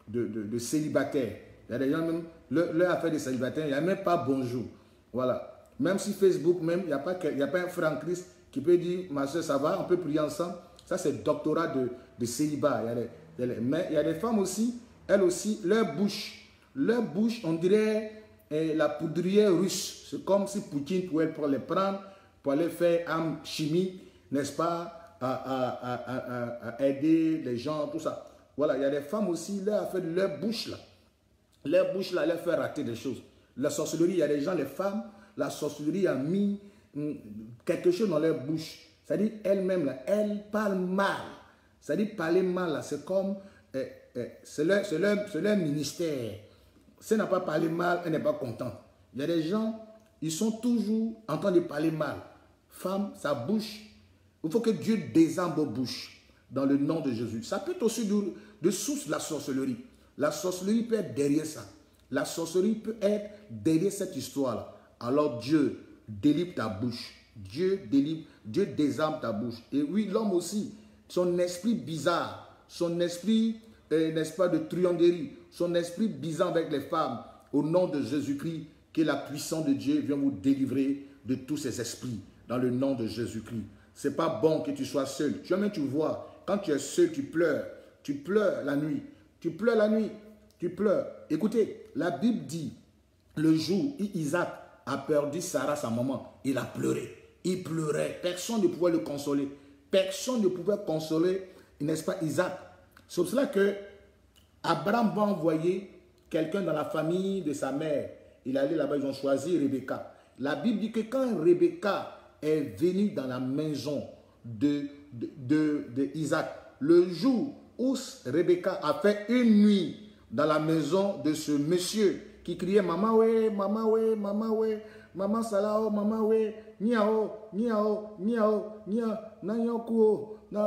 de, de, de célibataires. Il y a des gens, même, leur, leur affaire de célibataire, il n'y a même pas bonjour. Voilà. Même si Facebook, même, il n'y a, pas, il y a pas un frère en Christ qui peut dire, ma soeur, ça va, on peut prier ensemble. Ça, c'est doctorat de, de célibat. Il y a des, il y a des, mais il y a des femmes aussi, elles aussi, leur bouche, leur bouche, on dirait eh, la poudrière russe. C'est comme si Poutine pouvait les prendre pour aller faire armes chimiques, n'est-ce pas, à, à, à, à, à aider les gens, tout ça. Voilà, il y a des femmes aussi, leur affaire de leur bouche là. Leur bouche là, leur fait rater des choses. La sorcellerie, il y a des gens, les femmes, la sorcellerie a mis hum, quelque chose dans leur bouche. C'est-à-dire, elles-mêmes, là, elles parlent mal. C'est-à-dire, parler mal, là, c'est comme, eh, eh, c'est leur, leur, leur ministère. Si elle n'a pas parlé mal, elle n'est pas contente. Il y a des gens, ils sont toujours en train de parler mal. Femme, sa bouche, il faut que Dieu désarme vos bouches dans le nom de Jésus. Ça peut être aussi de, de source de la sorcellerie. La sorcellerie peut être derrière ça. La sorcellerie peut être derrière cette histoire-là. Alors Dieu délivre ta bouche. Dieu délivre, Dieu désarme ta bouche. Et oui, l'homme aussi, son esprit bizarre, son esprit, euh, n'est-ce pas, de truanderie, son esprit bizarre avec les femmes, au nom de Jésus-Christ, que la puissance de Dieu vienne vous délivrer de tous ces esprits, dans le nom de Jésus-Christ. Ce n'est pas bon que tu sois seul. Tu vois, tu vois, quand tu es seul, tu pleures. Tu pleures la nuit. Tu pleures la nuit. Tu pleures. Écoutez, la Bible dit, le jour où Isaac a perdu Sarah, sa maman, il a pleuré. Il pleurait. Personne ne pouvait le consoler. Personne ne pouvait consoler, n'est-ce pas, Isaac. C'est pour cela que Abraham va envoyer quelqu'un dans la famille de sa mère. Il est allé là-bas, ils ont choisi Rebecca. La Bible dit que quand Rebecca est venue dans la maison de, de, de, de Isaac, le jour où Rebecca a fait une nuit dans la maison de ce monsieur qui criait « Maman, ouais, maman, ouais, maman, ouais, maman, salao, maman, ouais, niao, niao, niao, niao, nanyokuo, nala. »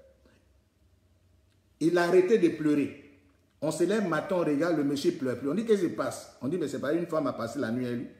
Il a arrêté de pleurer. On se lève matin, on regarde, le monsieur pleure plus. On dit qu'est-ce qui se passe? On dit mais c'est pas une femme a passé la nuit à lui.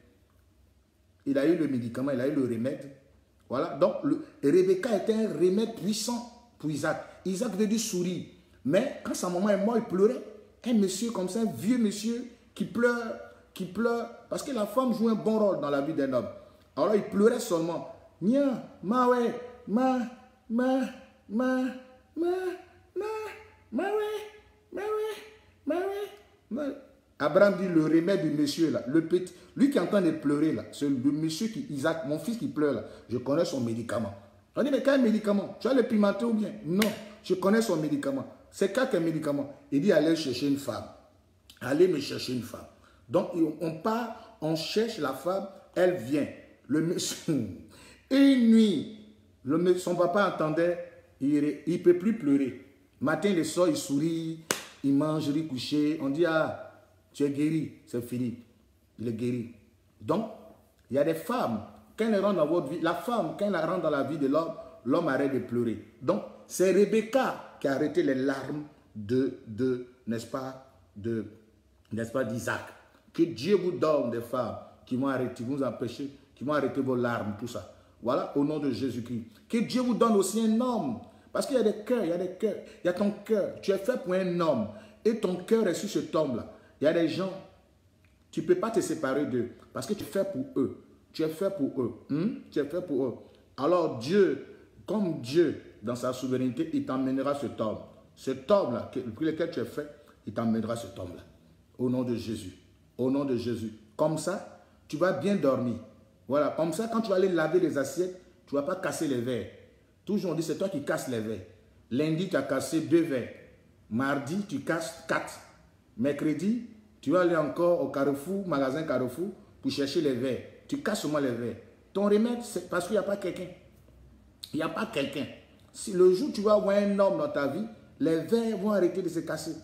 Il a eu le médicament, il a eu le remède. Voilà. Donc le, Rebecca était un remède puissant pour Isaac. Isaac veut dire sourire. Mais quand sa maman est morte, il pleurait. Un monsieur comme ça, un vieux monsieur qui pleure, qui pleure. Parce que la femme joue un bon rôle dans la vie d'un homme. Alors il pleurait seulement. Nia, ma ouais, ma, ma, ma, ma, ma, ma ouais, ma ouais, ma ouais, ma. Abraham dit le remède du monsieur là, le petit, lui qui est en train de pleurer là, c'est le monsieur qui, Isaac, mon fils qui pleure là, je connais son médicament. On dit mais quel médicament? Tu as le pimenté ou bien? Non, je connais son médicament. C'est quel médicament? Il dit allez chercher une femme. Allez me chercher une femme. Donc on part, on cherche la femme, elle vient. Le monsieur, une nuit, le, son papa entendait, il ne peut plus pleurer. Matin, il sort, il sourit, il mange, il est couché. On dit ah, tu es guéri, c'est fini. Il est guéri. Donc, il y a des femmes, quand elles rentrent dans votre vie, la femme, quand elle rentre dans la vie de l'homme, l'homme arrête de pleurer. Donc, c'est Rebecca qui a arrêté les larmes de, de n'est-ce pas, de, n'est-ce pas, d'Isaac. Que Dieu vous donne des femmes qui vont arrêter, vous empêcher, qui vont arrêter vos larmes, tout ça. Voilà, au nom de Jésus-Christ. Que Dieu vous donne aussi un homme. Parce qu'il y a des cœurs, il y a des cœurs, il y a ton cœur. Tu es fait pour un homme. Et ton cœur est sur cet homme-là. Il y a des gens, tu ne peux pas te séparer d'eux. Parce que tu es fait pour eux. Tu es fait pour eux. Hum? Tu es fait pour eux. Alors Dieu, comme Dieu, dans sa souveraineté, il t'emmènera cet homme. Cet homme-là, pour lequel tu es fait, il t'emmènera cet homme-là. Au nom de Jésus. Au nom de Jésus. Comme ça, tu vas bien dormir. Voilà. Comme ça, quand tu vas aller laver les assiettes, tu ne vas pas casser les verres. Toujours on dit, c'est toi qui casses les verres. Lundi, tu as cassé deux verres. Mardi, tu casses quatre. Mercredi, tu vas aller encore au Carrefour, magasin Carrefour, pour chercher les verres. Tu casses seulement les verres. Ton remède, c'est parce qu'il n'y a pas quelqu'un. Il n'y a pas quelqu'un. Si le jour où tu vas avoir un homme dans ta vie, les verres vont arrêter de se casser.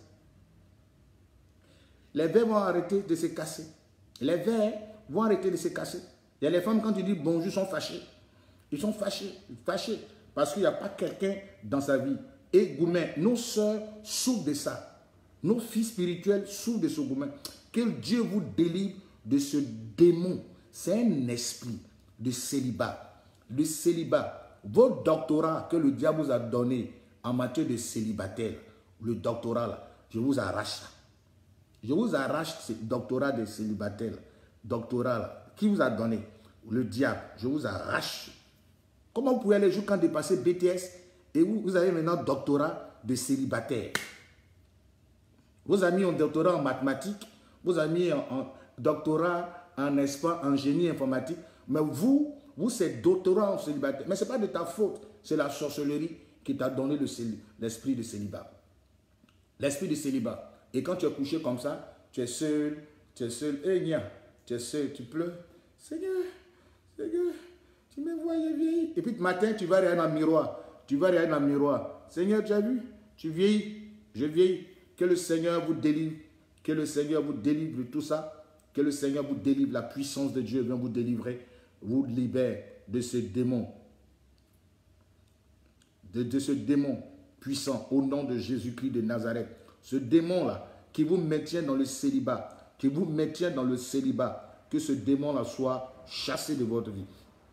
Les verres vont arrêter de se casser. Les verres vont arrêter de se casser. Il y a les femmes, quand tu dis bonjour, ils sont fâchés. Ils sont fâchés, fâchés. Parce qu'il n'y a pas quelqu'un dans sa vie. Et Goumen, nos soeurs souffrent de ça. Nos filles spirituelles souffrent de ce Goumen. Que Dieu vous délivre de ce démon. C'est un esprit de célibat. Le célibat. Votre doctorat que le diable vous a donné en matière de célibataire, le doctorat là, Je vous arrache ça. Je vous arrache ce doctorat des célibataires. Doctorat là. Qui vous a donné? Le diable. Je vous arrache. Comment vous pouvez aller jusqu'à dépasser B T S et vous, vous avez maintenant doctorat de célibataire? Vos amis ont doctorat en mathématiques, vos amis ont, ont doctorat en, en génie informatique, mais vous, vous c'est doctorat en célibataire. Mais ce n'est pas de ta faute, c'est la sorcellerie qui t'a donné l'esprit de célibat. L'esprit de célibat. Et quand tu es couché comme ça, tu es seul, tu es seul, et hey, tu es seul, tu pleures. Seigneur, Seigneur, tu me vois vieillir. Et puis le matin, tu vas regarder dans le miroir. Tu vas regarder dans le miroir. Seigneur, tu as vu? Tu vieillis. Je vieillis. Que le Seigneur vous délivre. Que le Seigneur vous délivre de tout ça. Que le Seigneur vous délivre. La puissance de Dieu vient vous délivrer. Vous libère de ce démon. De, de ce démon puissant au nom de Jésus-Christ de Nazareth. Ce démon-là qui vous maintient dans le célibat. Qui vous maintient dans le célibat. Que ce démon-là soit chassé de votre vie.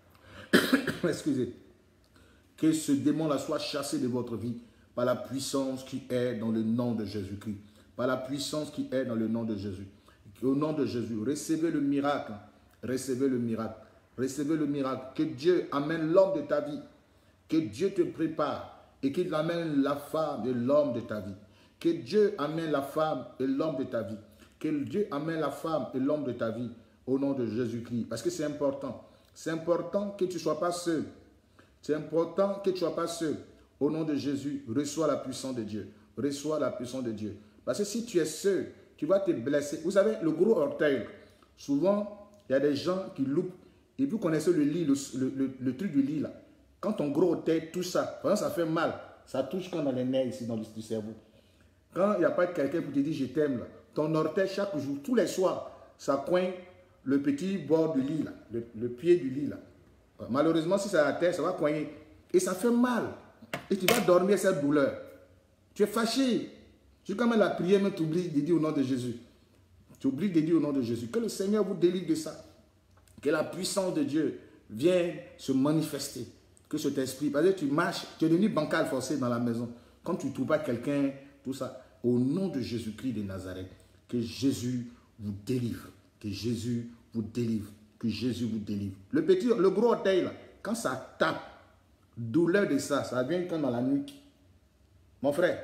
Excusez. Que ce démon-là soit chassé de votre vie par la puissance qui est dans le nom de Jésus-Christ. Par la puissance qui est dans le nom de Jésus. Au nom de Jésus, recevez le miracle. Recevez le miracle. Recevez le miracle. Que Dieu amène l'homme de ta vie. Que Dieu te prépare et qu'il amène la femme et l'homme de ta vie. Que Dieu amène la femme et l'homme de ta vie. Que Dieu amène la femme et l'homme de ta vie au nom de Jésus-Christ. Parce que c'est important. C'est important que tu ne sois pas seul. C'est important que tu ne sois pas seul. Au nom de Jésus, reçois la puissance de Dieu. Reçois la puissance de Dieu. Parce que si tu es seul, tu vas te blesser. Vous savez, le gros orteil, souvent, il y a des gens qui loupent. Et vous connaissez le lit, le, le, le, le truc du lit là. Quand ton gros orteil touche ça, ça fait mal. Ça touche quand dans les nerfs ici, dans le, le cerveau. Quand il n'y a pas quelqu'un qui te dit je t'aime, ton orteil chaque jour, tous les soirs, ça coince le petit bord du lit là, le, le pied du lit là. Malheureusement, si c'est à la terre, ça va coigner. Et ça fait mal. Et tu vas dormir cette douleur. Tu es fâché. Tu quand même la prière, mais tu oublies de dire au nom de Jésus. Tu oublies de dire au nom de Jésus. Que le Seigneur vous délivre de ça. Que la puissance de Dieu vienne se manifester. Que cet esprit, parce que tu marches, tu es devenu bancal forcé dans la maison. Quand tu ne trouves pas quelqu'un, tout ça. Au nom de Jésus-Christ de Nazareth, que Jésus vous délivre. Que Jésus vous délivre. Que Jésus vous délivre. Le petit, le gros orteil là, quand ça tape, douleur de ça, ça vient quand dans la nuque. Mon frère,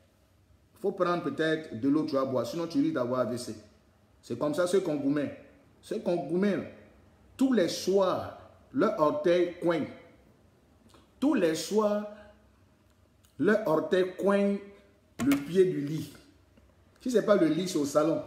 il faut prendre peut-être de l'eau que tu vas boire, sinon tu risques d'avoir A V C. C'est comme ça ceux qu'on gourmet. Ceux qu'on gourmet, tous les soirs, leur orteil coigne. Tous les soirs, leur orteil coigne le pied du lit. Si ce n'est pas le lit, c'est au salon.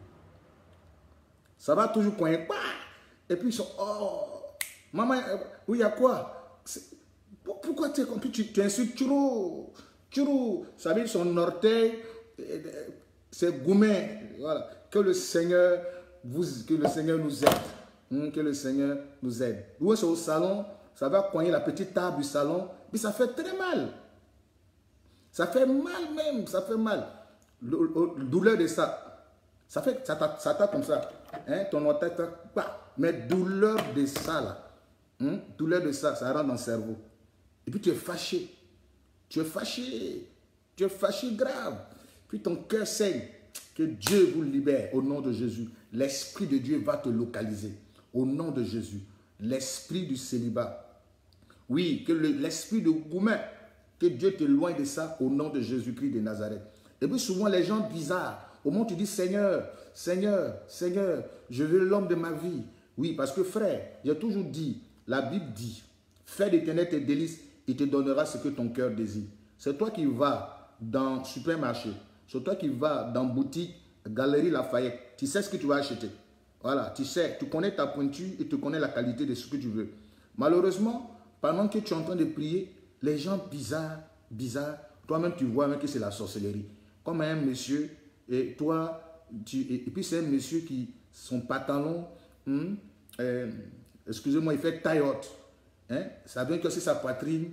Ça va toujours coigner. Et puis ils sont, oh, maman, oui, il y a quoi? Pourquoi tu es comme tu, tu insultes Churou? Churou, ça veut dire son orteil, c'est gourmet. Voilà. Que le Seigneur vous, que le Seigneur nous aide. Hum, que le Seigneur nous aide. Ou c'est au salon, ça va coigner la petite table du salon, mais ça fait très mal. Ça fait mal même, ça fait mal. Le, le, le douleur de ça, ça fait, ça tape comme ça. Hein, ton orteil, mais douleur de ça là, hein, douleur de ça, ça rentre dans le cerveau. Et puis tu es fâché, tu es fâché, tu es fâché grave. Puis ton cœur saigne. Que Dieu vous libère au nom de Jésus. L'Esprit de Dieu va te localiser au nom de Jésus. L'Esprit du célibat. Oui, que l'Esprit de gourmet, que Dieu t'éloigne de ça au nom de Jésus-Christ de Nazareth. Et puis souvent les gens bizarres, au moment où tu dis Seigneur, Seigneur, Seigneur, je veux l'homme de ma vie. Oui, parce que frère, j'ai toujours dit, la Bible dit, fais d'éternel tes délices, il te donnera ce que ton cœur désire. C'est toi qui vas dans le supermarché, c'est toi qui vas dans la boutique, Galerie Lafayette, tu sais ce que tu vas acheter. Voilà, tu sais, tu connais ta pointure et tu connais la qualité de ce que tu veux. Malheureusement, pendant que tu es en train de prier, les gens bizarres, bizarres, toi-même tu vois même que c'est la sorcellerie. Comme un monsieur, et toi, tu, et, et puis c'est un monsieur qui, son pantalon, hum, euh, excusez-moi, il fait taille haute. Hein? Ça veut dire que c'est sa poitrine,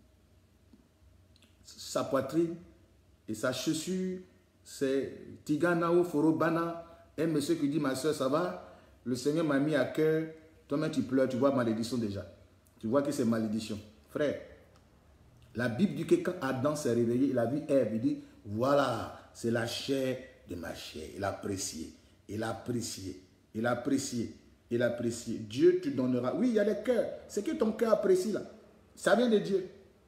sa poitrine et sa chaussure, c'est Tiganao Forobana. Un monsieur qui dit, ma soeur, ça va? Le Seigneur m'a mis à cœur. Toi-même, tu pleures, tu vois malédiction déjà. Tu vois que c'est malédiction. Frère, la Bible dit que quand Adam s'est réveillé, il a vu Ève, il dit, voilà, c'est la chair de ma chair. Il a apprécié, il a apprécié, il a apprécié, il a apprécié. Dieu te donnera. Oui, il y a des cœurs. C'est que ton cœur apprécie là. Ça vient de Dieu.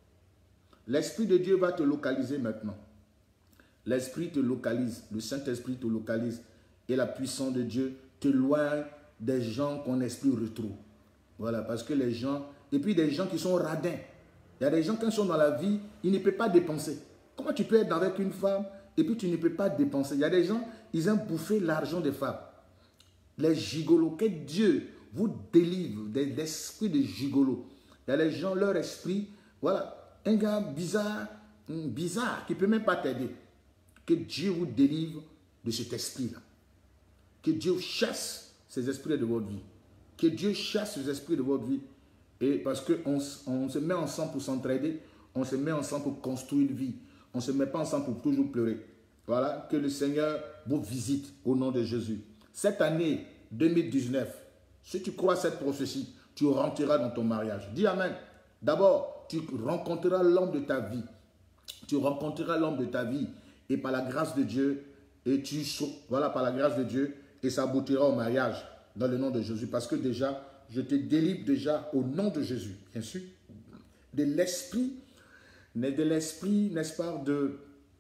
L'Esprit de Dieu va te localiser maintenant. L'Esprit te localise, le Saint-Esprit te localise et la puissance de Dieu t'éloigne des gens qu'on esprit retrouve. Voilà, parce que les gens, et puis des gens qui sont radins. Il y a des gens, quand ils sont dans la vie, ils ne peuvent pas dépenser. Comment tu peux être avec une femme et puis tu ne peux pas dépenser? Il y a des gens, ils aiment bouffer l'argent des femmes. Les gigolos, que Dieu vous délivre des esprits de gigolos. Il y a des gens, leur esprit, voilà, un gars bizarre, bizarre, qui ne peut même pas t'aider. Que Dieu vous délivre de cet esprit-là. Que Dieu chasse ces esprits de votre vie. Que Dieu chasse ces esprits de votre vie. Et parce qu'on on se met ensemble pour s'entraider, on se met ensemble pour construire une vie. On ne se met pas ensemble pour toujours pleurer. Voilà, que le Seigneur vous visite au nom de Jésus. Cette année deux mille dix-neuf, si tu crois à cette prophétie, tu rentreras dans ton mariage. Dis Amen. D'abord, tu rencontreras l'homme de ta vie. Tu rencontreras l'homme de ta vie. Et par la grâce de Dieu, et tu voilà, par la grâce de Dieu, et ça aboutira au mariage dans le nom de Jésus. Parce que déjà, je te délivre déjà au nom de Jésus, bien sûr, de l'esprit, de l'esprit, n'est-ce pas, de,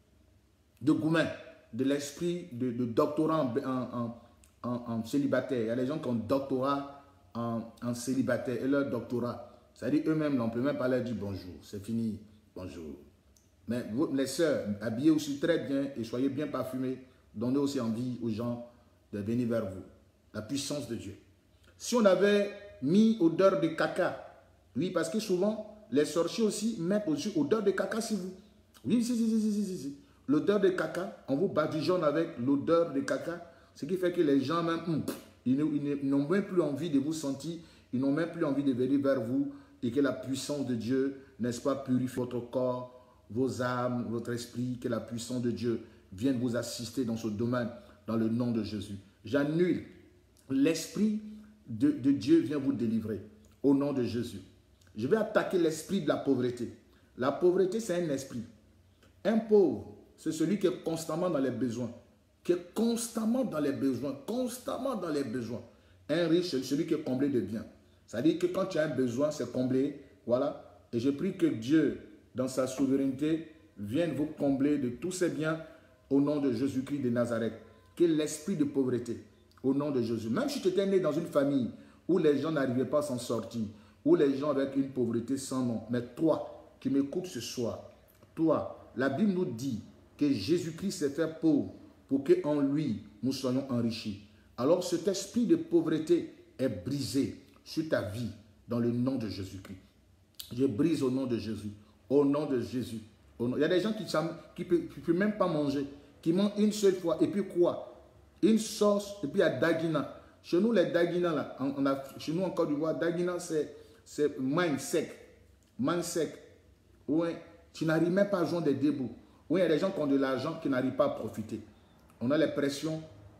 de goumen, de l'esprit de, de doctorat en, en, en, en célibataire. Il y a des gens qui ont doctorat en, en célibataire et leur doctorat, c'est-à-dire eux-mêmes, on ne peut même pas leur dire bonjour, c'est fini, bonjour. Mais vous, les sœurs, habillez aussi très bien et soyez bien parfumés. Donnez aussi envie aux gens de venir vers vous. La puissance de Dieu. Si on avait mis odeur de caca, oui, parce que souvent, les sorciers aussi mettent aussi odeur de caca sur vous. Oui, si, si, si, si, si, si. L'odeur de caca, on vous badigeonne avec l'odeur de caca, ce qui fait que les gens même, hum, ils n'ont même plus envie de vous sentir, ils n'ont même plus envie de venir vers vous et que la puissance de Dieu, n'est-ce pas, purifie votre corps, vos âmes, votre esprit, que la puissance de Dieu vienne vous assister dans ce domaine, dans le nom de Jésus. J'annule, l'esprit de, de Dieu vient vous délivrer, au nom de Jésus. Je vais attaquer l'esprit de la pauvreté. La pauvreté, c'est un esprit. Un pauvre, c'est celui qui est constamment dans les besoins, qui est constamment dans les besoins, constamment dans les besoins. Un riche, c'est celui qui est comblé de biens. C'est-à-dire que quand tu as un besoin, c'est comblé, voilà. Et je prie que Dieu, dans sa souveraineté, vienne vous combler de tous ces biens au nom de Jésus-Christ de Nazareth. Que l'esprit de pauvreté, au nom de Jésus. Même si tu étais né dans une famille où les gens n'arrivaient pas à s'en sortir, où les gens avec une pauvreté sans nom, mais toi qui m'écoutes ce soir, toi, la Bible nous dit que Jésus-Christ s'est fait pauvre pour qu'en lui, nous soyons enrichis. Alors cet esprit de pauvreté est brisé sur ta vie dans le nom de Jésus-Christ. Je brise au nom de Jésus. Au nom de Jésus. Au nom... Il y a des gens qui ne peuvent, peuvent même pas manger, qui mangent une seule fois. Et puis quoi? Une sauce, et puis il y a Dagina. Chez nous, les Dagina, là, on a, chez nous en Côte d'Ivoire, Dagina, c'est main sec. Main sec. Ouais, tu n'arrives même pas à joindre des débouts. Oui, il y a des gens qui ont de l'argent qui n'arrivent pas à profiter. On a l'impression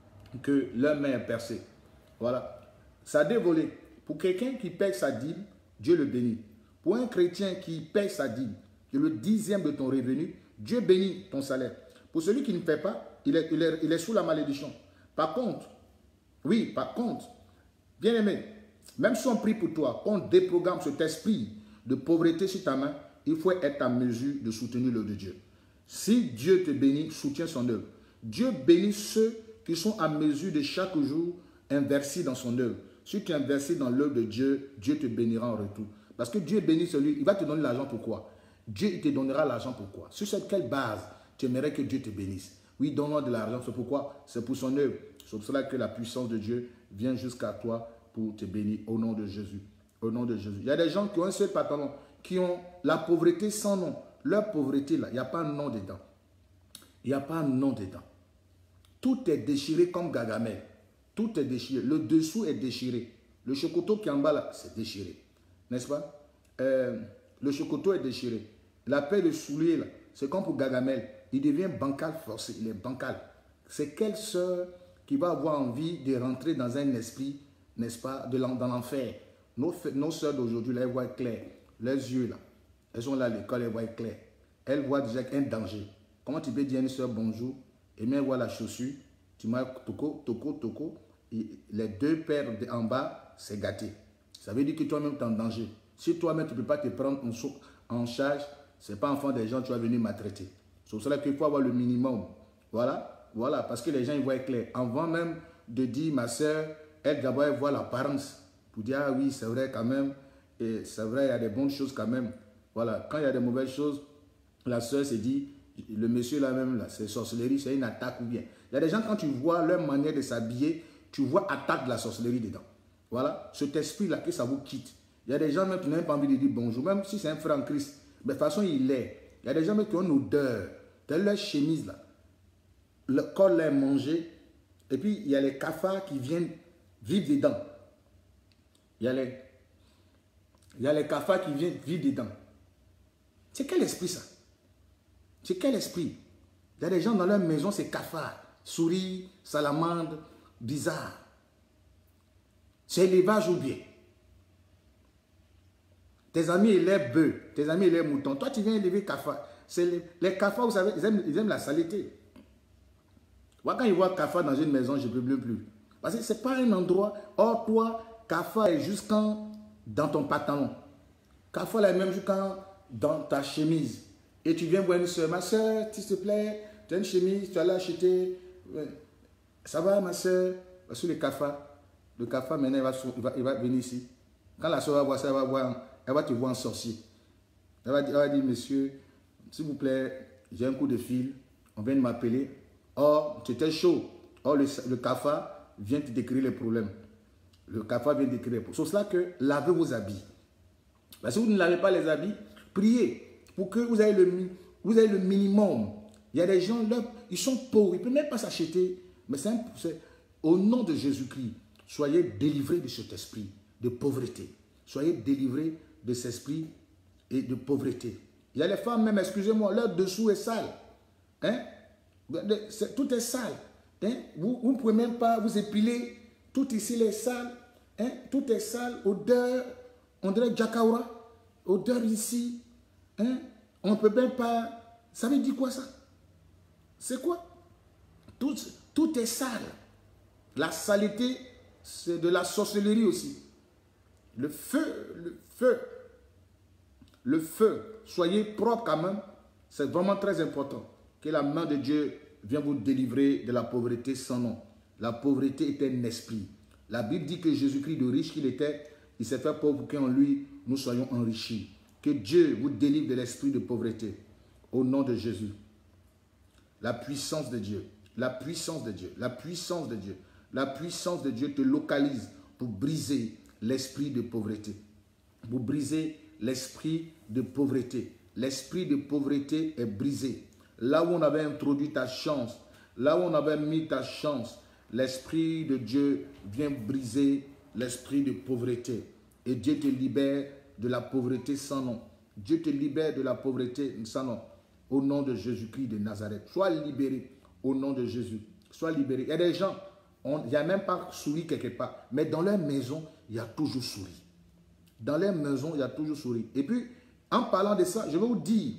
que leur main est percée. Voilà. Ça a dévolé. Pour quelqu'un qui paye sa dîme, Dieu le bénit. Pour un chrétien qui paye sa dîme, qui est le dixième de ton revenu, Dieu bénit ton salaire. Pour celui qui ne paie pas, il est, il est, il est sous la malédiction. Par contre, oui, par contre, bien aimé, même si on prie pour toi, on déprogramme cet esprit de pauvreté sur ta main, il faut être en mesure de soutenir l'œuvre de Dieu. Si Dieu te bénit, soutiens son œuvre. Dieu bénit ceux qui sont en mesure de chaque jour investir dans son œuvre. Si tu investis dans l'œuvre de Dieu, Dieu te bénira en retour. Parce que Dieu bénit celui, il va te donner l'argent pourquoi? Dieu il te donnera l'argent pourquoi? Sur cette quelle base tu aimerais que Dieu te bénisse? Oui, donne-moi de l'argent, c'est pourquoi? C'est pour son œuvre. C'est pour cela que la puissance de Dieu vient jusqu'à toi pour te bénir au nom de Jésus. Au nom de Jésus. Il y a des gens qui ont un seul pantalon, qui ont la pauvreté sans nom. Leur pauvreté là, il n'y a pas un nom dedans. Il n'y a pas un nom dedans. Tout est déchiré comme Gargamel. Tout est déchiré. Le dessous est déchiré. Le chocoto qui est en bas là, c'est déchiré. N'est-ce pas? euh, Le chocoto est déchiré. La paire de souliers là, c'est comme pour Gargamel. Il devient bancal forcé. Il est bancal. C'est quelle sœur qui va avoir envie de rentrer dans un esprit, n'est-ce pas, de dans l'enfer? Nos, nos sœurs d'aujourd'hui, elles voient clair. Les yeux là, elles sont là à l'école, elles voient clair. Elles voient déjà un danger. Comment tu peux dire à une sœur bonjour et même voir la chaussure, tu m'as toco, toco, toco, et les deux paires en bas, c'est gâté. Ça veut dire que toi-même, tu es en danger. Si toi-même, tu ne peux pas te prendre en, en charge, ce n'est pas enfant des gens, tu vas venir maltraiter. C'est pour cela qu'il faut avoir le minimum. Voilà, voilà, parce que les gens, ils voient clair. Avant même de dire, ma soeur, elle d'abord, elle voit l'apparence. Pour dire, ah oui, c'est vrai quand même, et c'est vrai, il y a des bonnes choses quand même. Voilà, quand il y a des mauvaises choses, la soeur se dit, le monsieur là-même, là, c'est sorcellerie, c'est une attaque ou bien. Il y a des gens, quand tu vois leur manière de s'habiller, tu vois attaque de la sorcellerie dedans. Voilà, cet esprit-là, que ça vous quitte. Il y a des gens même qui n'ont même pas envie de dire bonjour, même si c'est un frère en Christ. Mais de toute façon, il est. Il y a des gens même qui ont une odeur, de leur chemise là. Le corps là est mangé. Et puis, il y a les cafards qui viennent vivre dedans. Il y a les, il y a les cafards qui viennent vivre dedans. C'est quel esprit ça? C'est quel esprit? Il y a des gens dans leur maison, c'est cafards, souris, salamandres, bizarres. C'est élevage ou bien. Tes amis élèvent bœufs, tes amis élèvent moutons. Toi, tu viens élever cafards. Les, les cafards, vous savez, ils aiment, ils aiment la saleté. Moi, quand ils voient cafard dans une maison, je ne peux plus. Parce que ce n'est pas un endroit. Or, toi, cafard est jusqu'en dans ton pantalon. Cafard est même jusqu'en dans ta chemise. Et tu viens voir une soeur. Ma soeur, s'il te plaît, tu as une chemise, tu as l'acheter. Ça va, ma soeur? Sur les cafards. Le cafard, maintenant, il va, il, va, il va venir ici. Quand la soeur va voir ça, elle va, voir, elle va te voir en sorcier. Elle va, elle va dire, monsieur, s'il vous plaît, j'ai un coup de fil. On vient de m'appeler. Or, tu étais chaud. Or, le, le cafard vient te décrire les problèmes. Le cafard vient décrire les problèmes. C'est cela que lavez vos habits. Parce que si vous ne lavez pas les habits, priez pour que vous ayez le, vous ayez le minimum. Il y a des gens, là, ils sont pauvres. Ils ne peuvent même pas s'acheter. Mais c'est au nom de Jésus-Christ, soyez délivrés de cet esprit de pauvreté. Soyez délivrés de cet esprit et de pauvreté. Il y a les femmes même, excusez-moi, leur dessous est sale. Hein? Tout est sale. Hein? Vous, vous ne pouvez même pas vous épiler. Tout ici est sale. Hein? Tout est sale. Odeur. On dirait Jakaura. Odeur ici. Hein? On ne peut même pas. Ça veut dire quoi ça? C'est quoi? Tout, tout est sale. La saleté, c'est de la sorcellerie aussi. Le feu, le feu. Le feu. Soyez propre quand même. C'est vraiment très important. Que la main de Dieu vienne vous délivrer de la pauvreté sans nom. La pauvreté est un esprit. La Bible dit que Jésus-Christ, de riche qu'il était, il s'est fait pauvre pour qu'en lui, nous soyons enrichis. Que Dieu vous délivre de l'esprit de pauvreté. Au nom de Jésus. La puissance de Dieu. La puissance de Dieu. La puissance de Dieu. La puissance de Dieu te localise pour briser l'esprit de pauvreté. Pour briser l'esprit de pauvreté. L'esprit de pauvreté est brisé. Là où on avait introduit ta chance, là où on avait mis ta chance, l'Esprit de Dieu vient briser l'esprit de pauvreté. Et Dieu te libère de la pauvreté sans nom. Dieu te libère de la pauvreté sans nom. Au nom de Jésus-Christ de Nazareth. Sois libéré au nom de Jésus. Sois libéré. Il y a des gens, on, il n'y a même pas souris quelque part, mais dans leur maison, il y a toujours souris. Dans leur maison, il y a toujours souris. Et puis, en parlant de ça, je vais vous dire,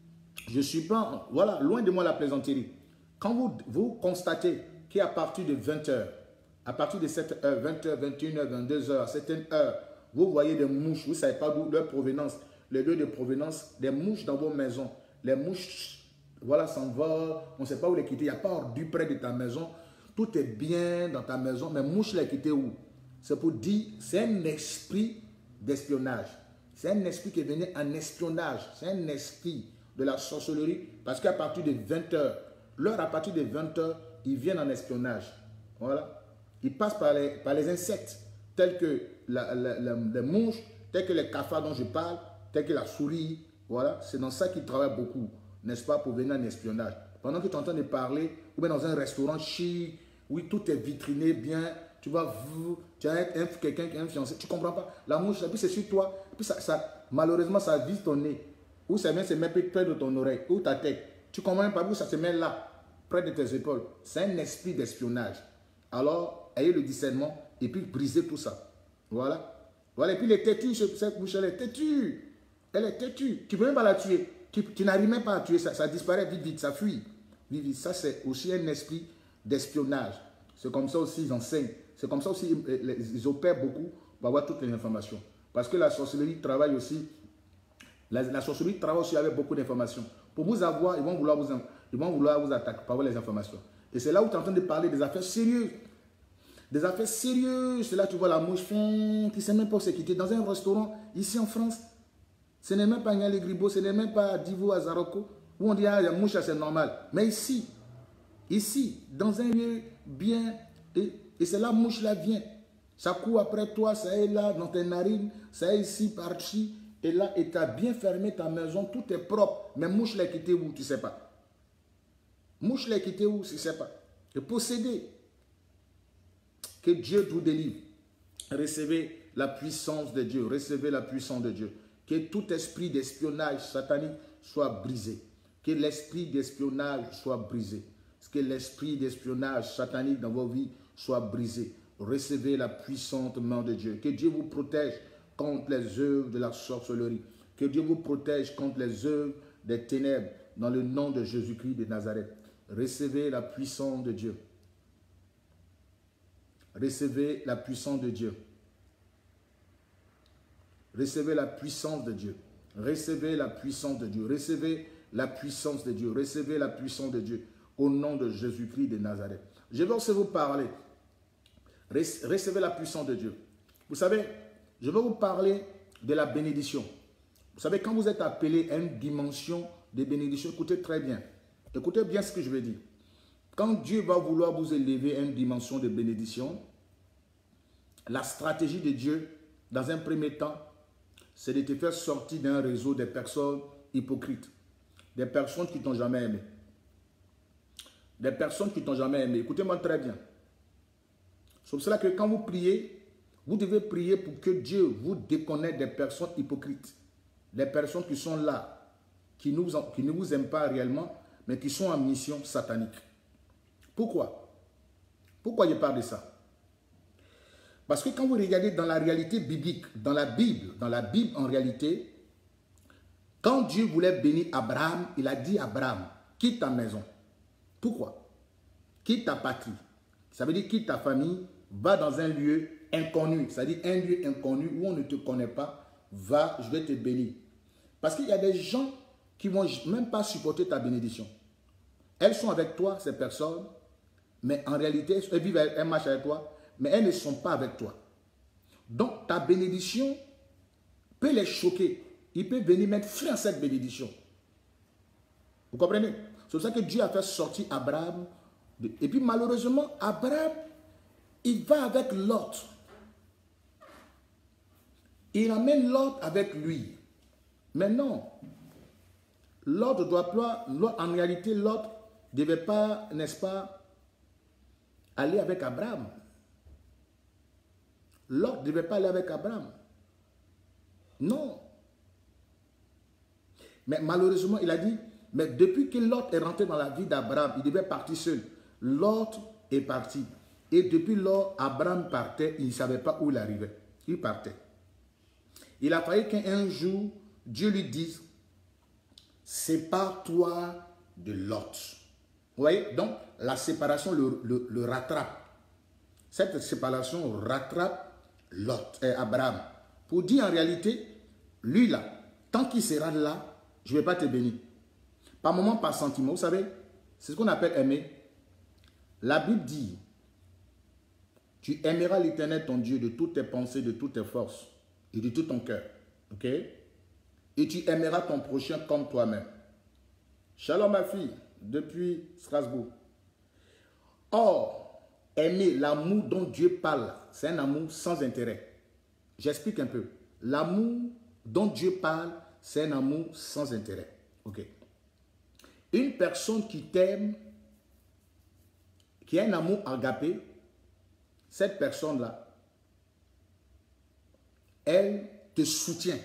je ne suis pas, voilà, loin de moi la plaisanterie. Quand vous, vous constatez qu'à partir de vingt heures, à partir de cette heure, vingt heures, vingt et une heures, vingt-deux heures, à certaines heures, vous voyez des mouches, vous ne savez pas d'où leur provenance, les lieux de provenance, des mouches dans vos maisons, les mouches, voilà, s'envolent, on ne sait pas où les quitter, il n'y a pas ordu près de ta maison, tout est bien dans ta maison, mais mouches les quitter où? C'est pour dire, c'est un esprit d'espionnage. C'est un esprit qui est venu en espionnage, c'est un esprit de la sorcellerie, parce qu'à partir de vingt heures, l'heure à partir de vingt heures, ils viennent en espionnage. Voilà. Ils passent par les, par les insectes, tels que la, la, la, les mouches, tels que les cafards dont je parle, tels que la souris. Voilà. C'est dans ça qu'ils travaillent beaucoup, n'est-ce pas, pour venir en espionnage. Pendant que tu es en train de parler, ou bien dans un restaurant chic, oui, tout est vitriné bien, tu vas, tu as quelqu'un qui a un fiancé, tu ne comprends pas. La mouche, puis c'est sur toi, puis ça, ça, malheureusement, ça vise ton nez. Ou ça vient se mettre près de ton oreille, ou ta tête. Tu ne comprends pas où ça se met là, près de tes épaules. C'est un esprit d'espionnage. Alors, ayez le discernement et puis brisez tout ça. Voilà. Voilà. Et puis les têtus, cette mouche, elle est têtue. Elle est têtue. Tu ne peux même pas la tuer. Tu, tu n'arrives même pas à tuer ça. Ça disparaît vite, vite. Ça fuit. Ça, c'est aussi un esprit d'espionnage. C'est comme ça aussi ils enseignent. C'est comme ça aussi ils opèrent beaucoup pour avoir toutes les informations. Parce que la sorcellerie travaille aussi, la, la sorcellerie travaille aussi avec beaucoup d'informations. Pour vous avoir, ils vont vouloir vous, ils vont vouloir vous attaquer par les informations. Et c'est là où tu es en train de parler des affaires sérieuses. Des affaires sérieuses. C'est là que tu vois la mouche fin, qui ne sait même pas s'équiter. Dans un restaurant, ici en France, ce n'est même pas Nialé Gribo, ce n'est même pas Divo à Zaroko, où on dit, ah, la mouche, c'est normal. Mais ici, ici, dans un lieu bien, et, et c'est là, mouche là vient. Ça court après toi, ça est là, dans tes narines, ça est ici, par-ci, et là, et tu as bien fermé ta maison, tout est propre. Mais mouche l'a quitté où, tu ne sais pas. Mouche l'a quitté où, tu ne sais pas. Et posséder. Que Dieu vous délivre. Recevez la puissance de Dieu. Recevez la puissance de Dieu. Que tout esprit d'espionnage satanique soit brisé. Que l'esprit d'espionnage soit brisé. Que l'esprit d'espionnage satanique dans vos vies soit brisé. Recevez la puissante main de Dieu. Que Dieu vous protège contre les œuvres de la sorcellerie. Que Dieu vous protège contre les œuvres des ténèbres dans le nom de Jésus-Christ de Nazareth. Recevez la puissance de Dieu. Recevez la puissance de Dieu. Recevez la puissance de Dieu. Recevez la puissance de Dieu. Recevez la puissance de Dieu. Recevez la puissance de Dieu. Au nom de Jésus-Christ de Nazareth. Je vais aussi vous parler. Recevez la puissance de Dieu. Vous savez, je vais vous parler de la bénédiction. Vous savez, quand vous êtes appelé à une dimension de bénédiction, écoutez très bien. Écoutez bien ce que je vais dire. Quand Dieu va vouloir vous élever à une dimension de bénédiction, la stratégie de Dieu, dans un premier temps, c'est de te faire sortir d'un réseau de personnes hypocrites. Des personnes qui ne t'ont jamais aimé. Des personnes qui ne t'ont jamais aimé. Écoutez-moi très bien. C'est pour cela que quand vous priez, vous devez prier pour que Dieu vous déconnecte des personnes hypocrites. Des personnes qui sont là, qui, nous, qui ne vous aiment pas réellement, mais qui sont en mission satanique. Pourquoi? Pourquoi je parle de ça? Parce que quand vous regardez dans la réalité biblique, dans la Bible, dans la Bible en réalité, quand Dieu voulait bénir Abraham, il a dit à Abraham, quitte ta maison. Pourquoi? Quitte ta patrie. Ça veut dire quitte ta famille, va dans un lieu inconnu. C'est-à-dire un lieu inconnu où on ne te connaît pas. Va, je vais te bénir. Parce qu'il y a des gens qui ne vont même pas supporter ta bénédiction. Elles sont avec toi, ces personnes, mais en réalité, elles vivent, elles marchent avec toi, mais elles ne sont pas avec toi. Donc, ta bénédiction peut les choquer. Il peut venir mettre fin à cette bénédiction. Vous comprenez? C'est pour ça que Dieu a fait sortir Abraham. Et puis, malheureusement, Abraham, il va avec Lot. Il amène Lot avec lui. Mais non. Lot doit pas, en réalité, Lot ne devait pas, n'est-ce pas, aller avec Abraham. Lot ne devait pas aller avec Abraham. Non. Mais malheureusement, il a dit, mais depuis que Lot est rentré dans la vie d'Abraham, il devait partir seul. Lot est parti. Et depuis lors, Abraham partait, il ne savait pas où il arrivait. Il partait. Il a fallu qu'un jour, Dieu lui dise, sépare-toi de Lot. Vous voyez? Donc, la séparation le, le, le rattrape. Cette séparation rattrape Lot, et Abraham. Pour dire en réalité, lui là, tant qu'il sera là, je ne vais pas te bénir. Par moment, par sentiment. Vous savez, c'est ce qu'on appelle aimer. La Bible dit, tu aimeras l'Éternel ton Dieu de toutes tes pensées, de toutes tes forces et de tout ton cœur. Ok? Et tu aimeras ton prochain comme toi-même. Shalom ma fille, depuis Strasbourg. Or, aimer, l'amour dont Dieu parle, c'est un amour sans intérêt. J'explique un peu. L'amour dont Dieu parle, c'est un amour sans intérêt. Ok? Une personne qui t'aime, qui a un amour agapé, cette personne-là, elle te soutient.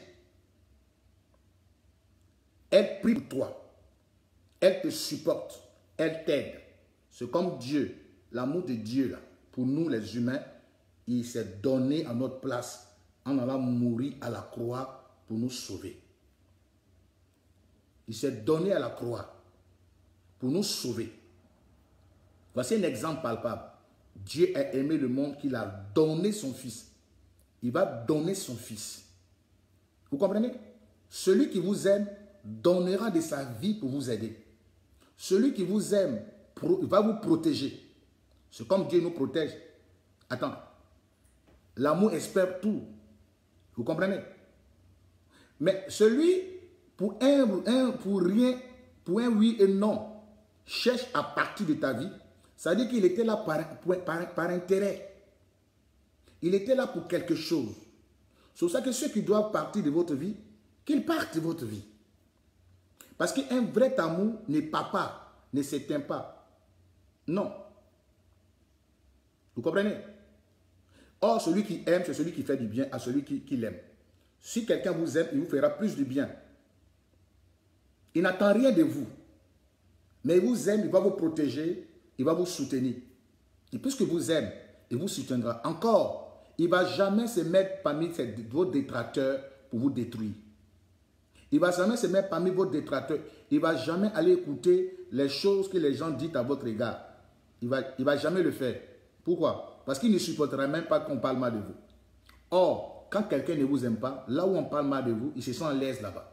Elle prie pour toi. Elle te supporte. Elle t'aide. C'est comme Dieu, l'amour de Dieu, là, pour nous les humains, il s'est donné à notre place en allant mourir à la croix pour nous sauver. Il s'est donné à la croix pour nous sauver. Voici un exemple palpable. Dieu a aimé le monde qu'il a donné son Fils. Il va donner son Fils. Vous comprenez? Celui qui vous aime donnera de sa vie pour vous aider. Celui qui vous aime va vous protéger. C'est comme Dieu nous protège. Attends. L'amour espère tout. Vous comprenez? Mais celui, pour un, un, pour rien, pour un oui et non, cherche à partir de ta vie, ça veut dire qu'il était là par, par, par intérêt. Il était là pour quelque chose. C'est pour ça que ceux qui doivent partir de votre vie, qu'ils partent de votre vie. Parce qu'un vrai amour n'est pas pas, ne s'éteint pas. Non. Vous comprenez? Or, celui qui aime, c'est celui qui fait du bien à celui qui, qui l'aime. Si quelqu'un vous aime, il vous fera plus du bien. Il n'attend rien de vous. Mais il vous aime, il va vous protéger, il va vous soutenir. Et puisque vous aime, il vous soutiendra. Encore, il ne va jamais se mettre parmi vos détracteurs pour vous détruire. Il ne va jamais se mettre parmi vos détracteurs. Il ne va jamais aller écouter les choses que les gens disent à votre égard. Il ne va, il va jamais le faire. Pourquoi? Parce qu'il ne supportera même pas qu'on parle mal de vous. Or, quand quelqu'un ne vous aime pas, là où on parle mal de vous, il se sent à l'aise là-bas.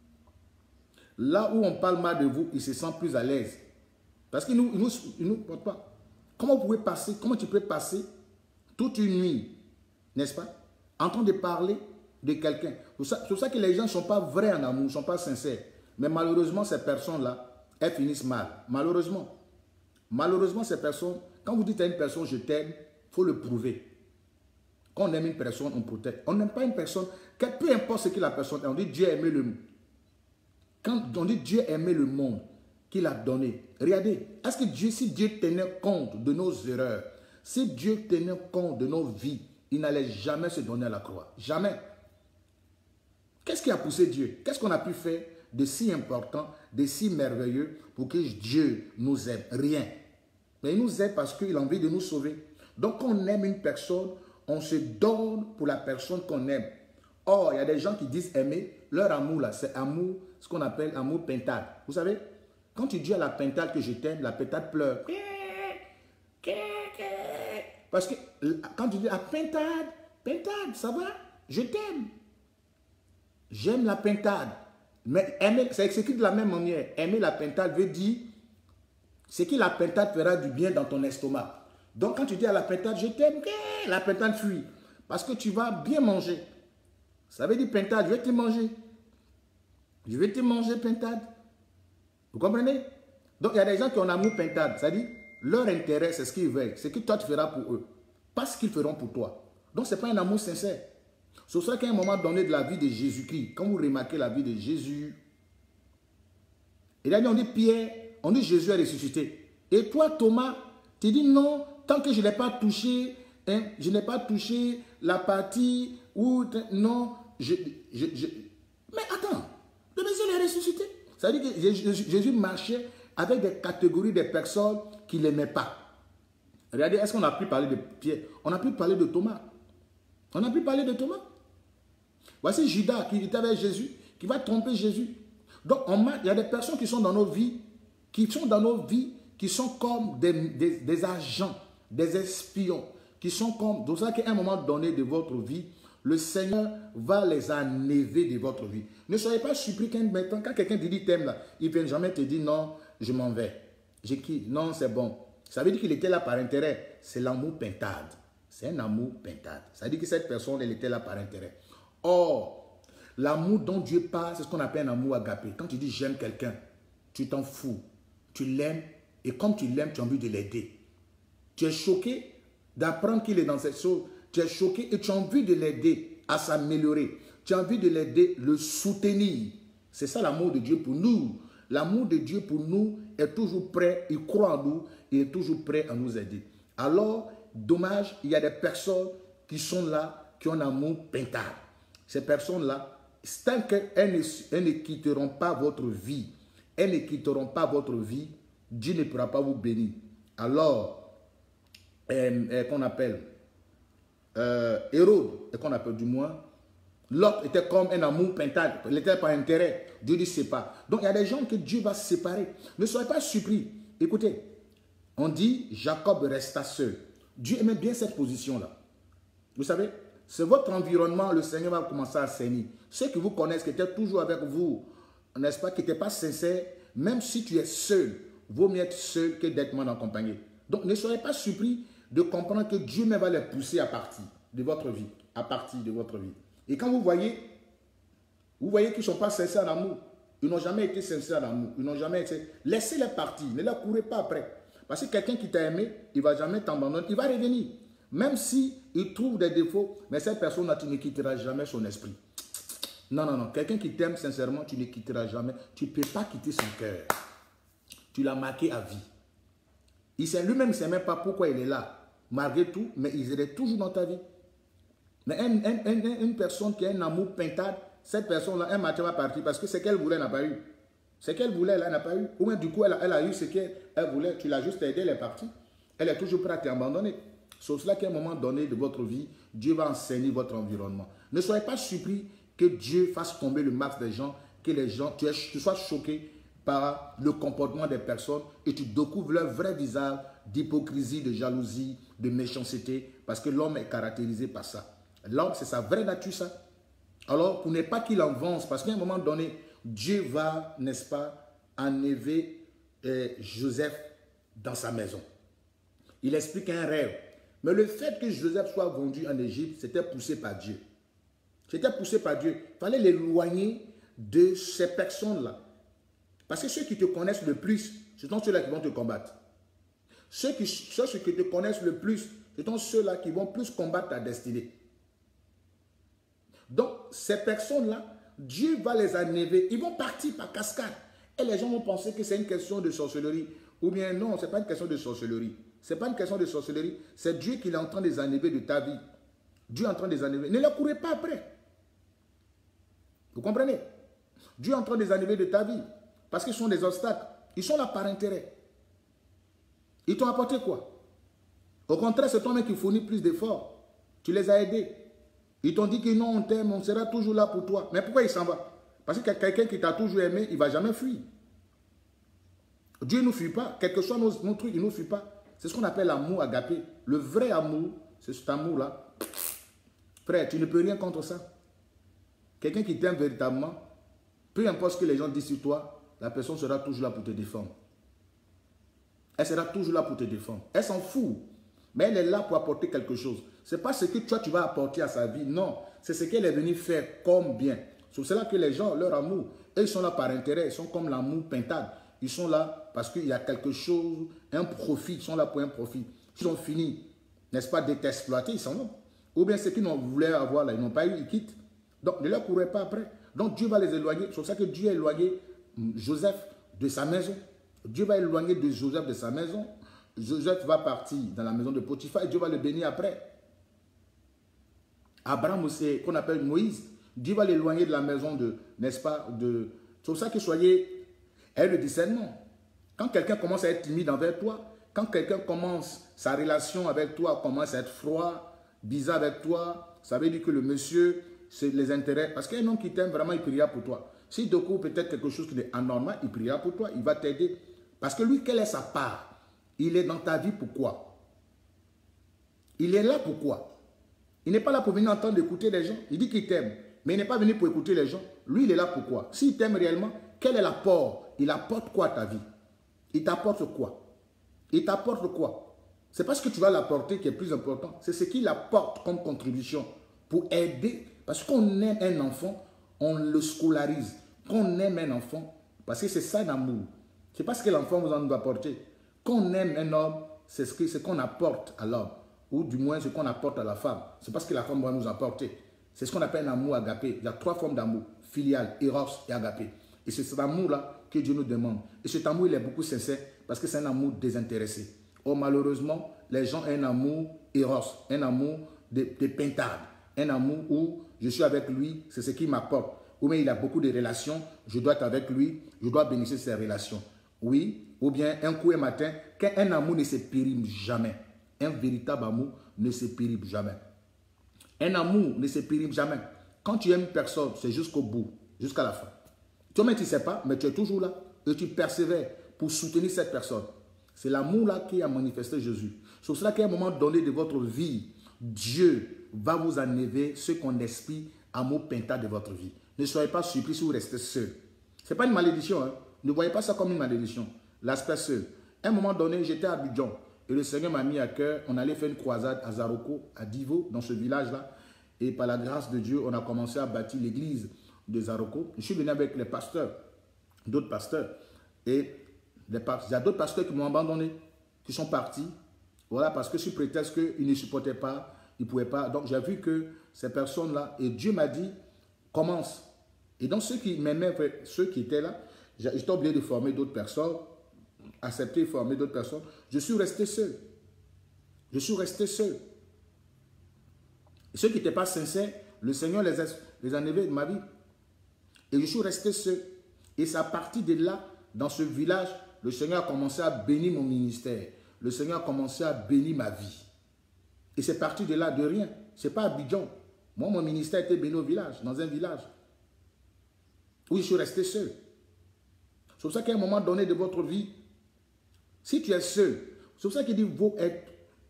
Là où on parle mal de vous, il se sent plus à l'aise. Parce qu'il ne nous, il nous porte pas. Comment vous pouvez passer, comment tu peux passer toute une nuit, n'est-ce pas, en train de parler de quelqu'un. C'est pour ça que les gens ne sont pas vrais en amour, ne sont pas sincères. Mais malheureusement, ces personnes-là, elles finissent mal. Malheureusement. Malheureusement, ces personnes, quand vous dites à une personne, je t'aime, il faut le prouver. Quand on aime une personne, on protège. On n'aime pas une personne, peu importe ce que la personne aime. On dit Dieu a aimé le monde. Quand on dit Dieu a aimé le monde qu'il a donné, regardez, est-ce que Dieu, si Dieu tenait compte de nos erreurs, si Dieu tenait compte de nos vies, il n'allait jamais se donner à la croix. Jamais. Qu'est-ce qui a poussé Dieu? Qu'est-ce qu'on a pu faire de si important, de si merveilleux pour que Dieu nous aime? Rien. Mais il nous aime parce qu'il a envie de nous sauver. Donc quand on aime une personne, on se donne pour la personne qu'on aime. Or, il y a des gens qui disent aimer, leur amour là, c'est amour, ce qu'on appelle amour pintade. Vous savez, quand tu dis à la pintade que je t'aime, la pintade pleure. Parce que quand tu dis à pintade, pintade, ça va, je t'aime. J'aime la pintade. Mais aimer, c'est écrit de la même manière. Aimer la pintade veut dire, c'est que la pintade fera du bien dans ton estomac. Donc quand tu dis à la pintade, je t'aime, la pintade fuit. Parce que tu vas bien manger. Ça veut dire pintade, je vais te manger. Je vais te manger pintade. Vous comprenez? Donc il y a des gens qui ont un amour pintade. C'est-à-dire, leur intérêt, c'est ce qu'ils veulent. C'est ce que toi tu feras pour eux. Pas ce qu'ils feront pour toi. Donc ce n'est pas un amour sincère. C'est pour ça qu'à un moment donné de la vie de Jésus-Christ, quand vous remarquez la vie de Jésus, et là on dit Pierre, on dit Jésus est ressuscité. Et toi Thomas, tu dis non, tant que je n'ai pas touché, hein, je n'ai pas touché la partie où, non, je, je, je, mais attends, le Messie est ressuscité. Ça veut dire que Jésus marchait avec des catégories de personnes qui ne l'aimaient pas. Regardez, est-ce qu'on a pu parler de Pierre? On a pu parler de Thomas. On a pu parler de Thomas. Voici Judas qui était avec Jésus, qui va tromper Jésus. Donc, on a, il y a des personnes qui sont dans nos vies, qui sont dans nos vies, qui sont comme des, des, des agents, des espions, qui sont comme, c'est pour ça qu'à un moment donné de votre vie, le Seigneur va les enlever de votre vie. Ne soyez pas surpris qu'un maintenant, quand quelqu'un te dit t'aime là, il ne vient jamais te dire non, je m'en vais. J'ai qui? Non, c'est bon. Ça veut dire qu'il était là par intérêt. C'est l'amour pintade. C'est un amour pintade. Ça veut dire que cette personne, elle était là par intérêt. Or, l'amour dont Dieu parle, c'est ce qu'on appelle un amour agapé. Quand tu dis j'aime quelqu'un, tu t'en fous. Tu l'aimes et comme tu l'aimes, tu as envie de l'aider. Tu es choqué d'apprendre qu'il est dans cette chose. Tu es choqué et tu as envie de l'aider à s'améliorer. Tu as envie de l'aider, le soutenir. C'est ça l'amour de Dieu pour nous. L'amour de Dieu pour nous est toujours prêt, il croit en nous, il est toujours prêt à nous aider. Alors, dommage, il y a des personnes qui sont là, qui ont un amour pintade. Ces personnes-là, tant qu'elles ne, elles ne quitteront pas votre vie, elles ne quitteront pas votre vie, Dieu ne pourra pas vous bénir. Alors, euh, euh, qu'on appelle euh, Hérode, et qu'on appelle du moins, L'autre était comme un amour pintade. Il n'était pas intérêt. Dieu dit sépare. Donc il y a des gens que Dieu va séparer. Ne soyez pas surpris. Écoutez, on dit Jacob resta seul. Dieu aimait bien cette position-là. Vous savez, c'est votre environnement, le Seigneur va commencer à saigner. Ceux qui vous connaissent, qui étaient toujours avec vous, n'est-ce pas, qui n'étaient pas sincères, même si tu es seul, vaut mieux être seul que d'être mal accompagné. Donc ne soyez pas surpris de comprendre que Dieu même va les pousser à partir de votre vie. À partir de votre vie. Et quand vous voyez, vous voyez qu'ils ne sont pas sincères en amour. Ils n'ont jamais été sincères en amour. Ils n'ont jamais été... Laissez-les partir. Ne les courez pas après. Parce que quelqu'un qui t'a aimé, il ne va jamais t'abandonner. Il va revenir. Même s'il trouve des défauts, mais cette personne-là, tu ne quitteras jamais son esprit. Non, non, non. Quelqu'un qui t'aime sincèrement, tu ne quitteras jamais. Tu ne peux pas quitter son cœur. Tu l'as marqué à vie. Il sait lui-même, il ne sait même pas pourquoi il est là. Malgré tout, mais il est toujours dans ta vie. Mais un, un, un, une personne qui a un amour pintade, cette personne-là, un matin va partir parce que ce qu'elle voulait, elle n'a pas eu. Ce qu'elle voulait, elle n'a pas eu. Ou même du coup, elle a, elle a eu ce qu'elle voulait. Tu l'as juste aidé, elle est partie. Elle est toujours prête à t'abandonner. C'est cela qu'à un moment donné de votre vie, Dieu va enseigner votre environnement. Ne soyez pas surpris que Dieu fasse tomber le max des gens, que les gens, tu, es, tu sois choqué par le comportement des personnes et tu découvres leur vrai visage d'hypocrisie, de jalousie, de méchanceté, parce que l'homme est caractérisé par ça. L'homme, c'est sa vraie nature, ça. Alors, pour ne pas qu'il avance, parce qu'à un moment donné, Dieu va, n'est-ce pas, enlever euh, Joseph dans sa maison. Il explique un rêve. Mais le fait que Joseph soit vendu en Égypte, c'était poussé par Dieu. C'était poussé par Dieu. Il fallait l'éloigner de ces personnes-là. Parce que ceux qui te connaissent le plus, ce sont ceux-là qui vont te combattre. Ceux qui, ceux qui te connaissent le plus, ce sont ceux-là qui vont plus combattre ta destinée. Donc, ces personnes-là, Dieu va les enlever. Ils vont partir par cascade. Et les gens vont penser que c'est une question de sorcellerie. Ou bien non, ce n'est pas une question de sorcellerie. Ce n'est pas une question de sorcellerie. C'est Dieu qui est en train de les enlever de ta vie. Dieu est en train de les enlever. Ne les courez pas après. Vous comprenez? Dieu est en train de les enlever de ta vie. Parce qu'ils sont des obstacles. Ils sont là par intérêt. Ils t'ont apporté quoi? Au contraire, c'est toi-même qui fournis plus d'efforts. Tu les as aidés. Ils t'ont dit que non, on t'aime, on sera toujours là pour toi. Mais pourquoi il s'en va? Parce que quelqu'un qui t'a toujours aimé, il ne va jamais fuir. Dieu ne nous fuit pas. Quel que soit nos, nos trucs, il ne nous fuit pas. C'est ce qu'on appelle l'amour agapé. Le vrai amour, c'est cet amour-là. Frère, tu ne peux rien contre ça. Quelqu'un qui t'aime véritablement, peu importe ce que les gens disent sur toi, la personne sera toujours là pour te défendre. Elle sera toujours là pour te défendre. Elle s'en fout. Mais elle est là pour apporter quelque chose. Ce n'est pas ce que toi tu vas apporter à sa vie. Non. C'est ce qu'elle est venue faire comme bien. C'est cela que les gens, leur amour, eux, ils sont là par intérêt. Ils sont comme l'amour pintade. Ils sont là parce qu'il y a quelque chose, un profit. Ils sont là pour un profit. S'ils ont fini, n'est-ce pas, de t'exploiter, ils s'en vont. Ou bien ceux qui n'ont voulu avoir, là, ils n'ont pas eu, ils quittent. Donc ne leur courez pas après. Donc Dieu va les éloigner. C'est pour ça que Dieu a éloigné Joseph de sa maison. Dieu va éloigner de Joseph de sa maison. Joseph va partir dans la maison de Potiphar et Dieu va le bénir après. Abraham aussi, qu'on appelle Moïse, Dieu va l'éloigner de la maison de, n'est-ce pas, de... C'est pour ça que soyez, ayez le discernement. Quand quelqu'un commence à être timide envers toi, quand quelqu'un commence, sa relation avec toi commence à être froid, bizarre avec toi, ça veut dire que le monsieur, c'est les intérêts. Parce qu'un homme qui t'aime vraiment, il priera pour toi. S'il découvre peut-être quelque chose qui est anormal, il priera pour toi, il va t'aider. Parce que lui, quelle est sa part? Il est dans ta vie pourquoi? Il est là pourquoi? Il n'est pas là pour venir entendre écouter les gens. Il dit qu'il t'aime, mais il n'est pas venu pour écouter les gens. Lui, il est là pourquoi? S'il t'aime réellement, quel est l'apport? Il apporte quoi à ta vie? Il t'apporte quoi? Il t'apporte quoi? C'est pas ce que tu vas l'apporter qui est plus important. C'est ce qu'il apporte comme contribution pour aider. Parce qu'on aime un enfant, on le scolarise. Quand on aime un enfant, parce que c'est ça l'amour. C'est pas ce que l'enfant vous en doit apporter. Quand on aime un homme, c'est ce qu'on apporte à l'homme. Ou du moins ce qu'on apporte à la femme. C'est pas ce que la femme va nous apporter. C'est ce qu'on appelle un amour agapé. Il y a trois formes d'amour. Filial, éros et agapé. Et c'est cet amour-là que Dieu nous demande. Et cet amour, il est beaucoup sincère parce que c'est un amour désintéressé. Or, malheureusement, les gens ont un amour éros, un amour de, de pintade. Un amour où je suis avec lui, c'est ce qui m'apporte. Ou bien il a beaucoup de relations, je dois être avec lui, je dois bénéficier de ces relations. Oui, ou bien un coup un matin, qu'un amour ne se périme jamais. Un véritable amour ne se périme jamais. Un amour ne se périme jamais. Quand tu aimes personne, c'est jusqu'au bout, jusqu'à la fin. Toi-même, tu ne sais pas, mais tu es toujours là. Et tu persévères pour soutenir cette personne. C'est l'amour-là qui a manifesté Jésus. C'est pour cela qu'à un moment donné de votre vie, Dieu va vous enlever ce qu'on esprit amour pinta de votre vie. Ne soyez pas surpris si vous restez seul. Ce n'est pas une malédiction. Hein? Ne voyez pas ça comme une malédiction. L'aspect seul. À un moment donné, j'étais à Abidjan. Et le Seigneur m'a mis à cœur. On allait faire une croisade à Zaroko, à Divo, dans ce village-là. Et par la grâce de Dieu, on a commencé à bâtir l'église de Zaroko. Je suis venu avec les pasteurs, d'autres pasteurs. Et les pasteurs, il y a d'autres pasteurs qui m'ont abandonné, qui sont partis. Voilà, parce que sous prétexte qu'ils ne supportaient pas, ils ne pouvaient pas. Donc j'ai vu que ces personnes-là, et Dieu m'a dit, commence. Et donc ceux qui m'aimaient, ceux qui étaient là, j'étais obligé de former d'autres personnes, accepter de former d'autres personnes. Je suis resté seul. Je suis resté seul. Et ceux qui n'étaient pas sincères, le Seigneur les a, les a enlevés de ma vie. Et je suis resté seul. Et c'est à partir de là, dans ce village, le Seigneur a commencé à bénir mon ministère. Le Seigneur a commencé à bénir ma vie. Et c'est parti de là, de rien. Ce n'est pas Abidjan. Moi, mon ministère était béni au village, dans un village. Oui, je suis resté seul. C'est pour ça qu'à un moment donné de votre vie, si tu es seul, c'est pour ça qu'il dit, vaut être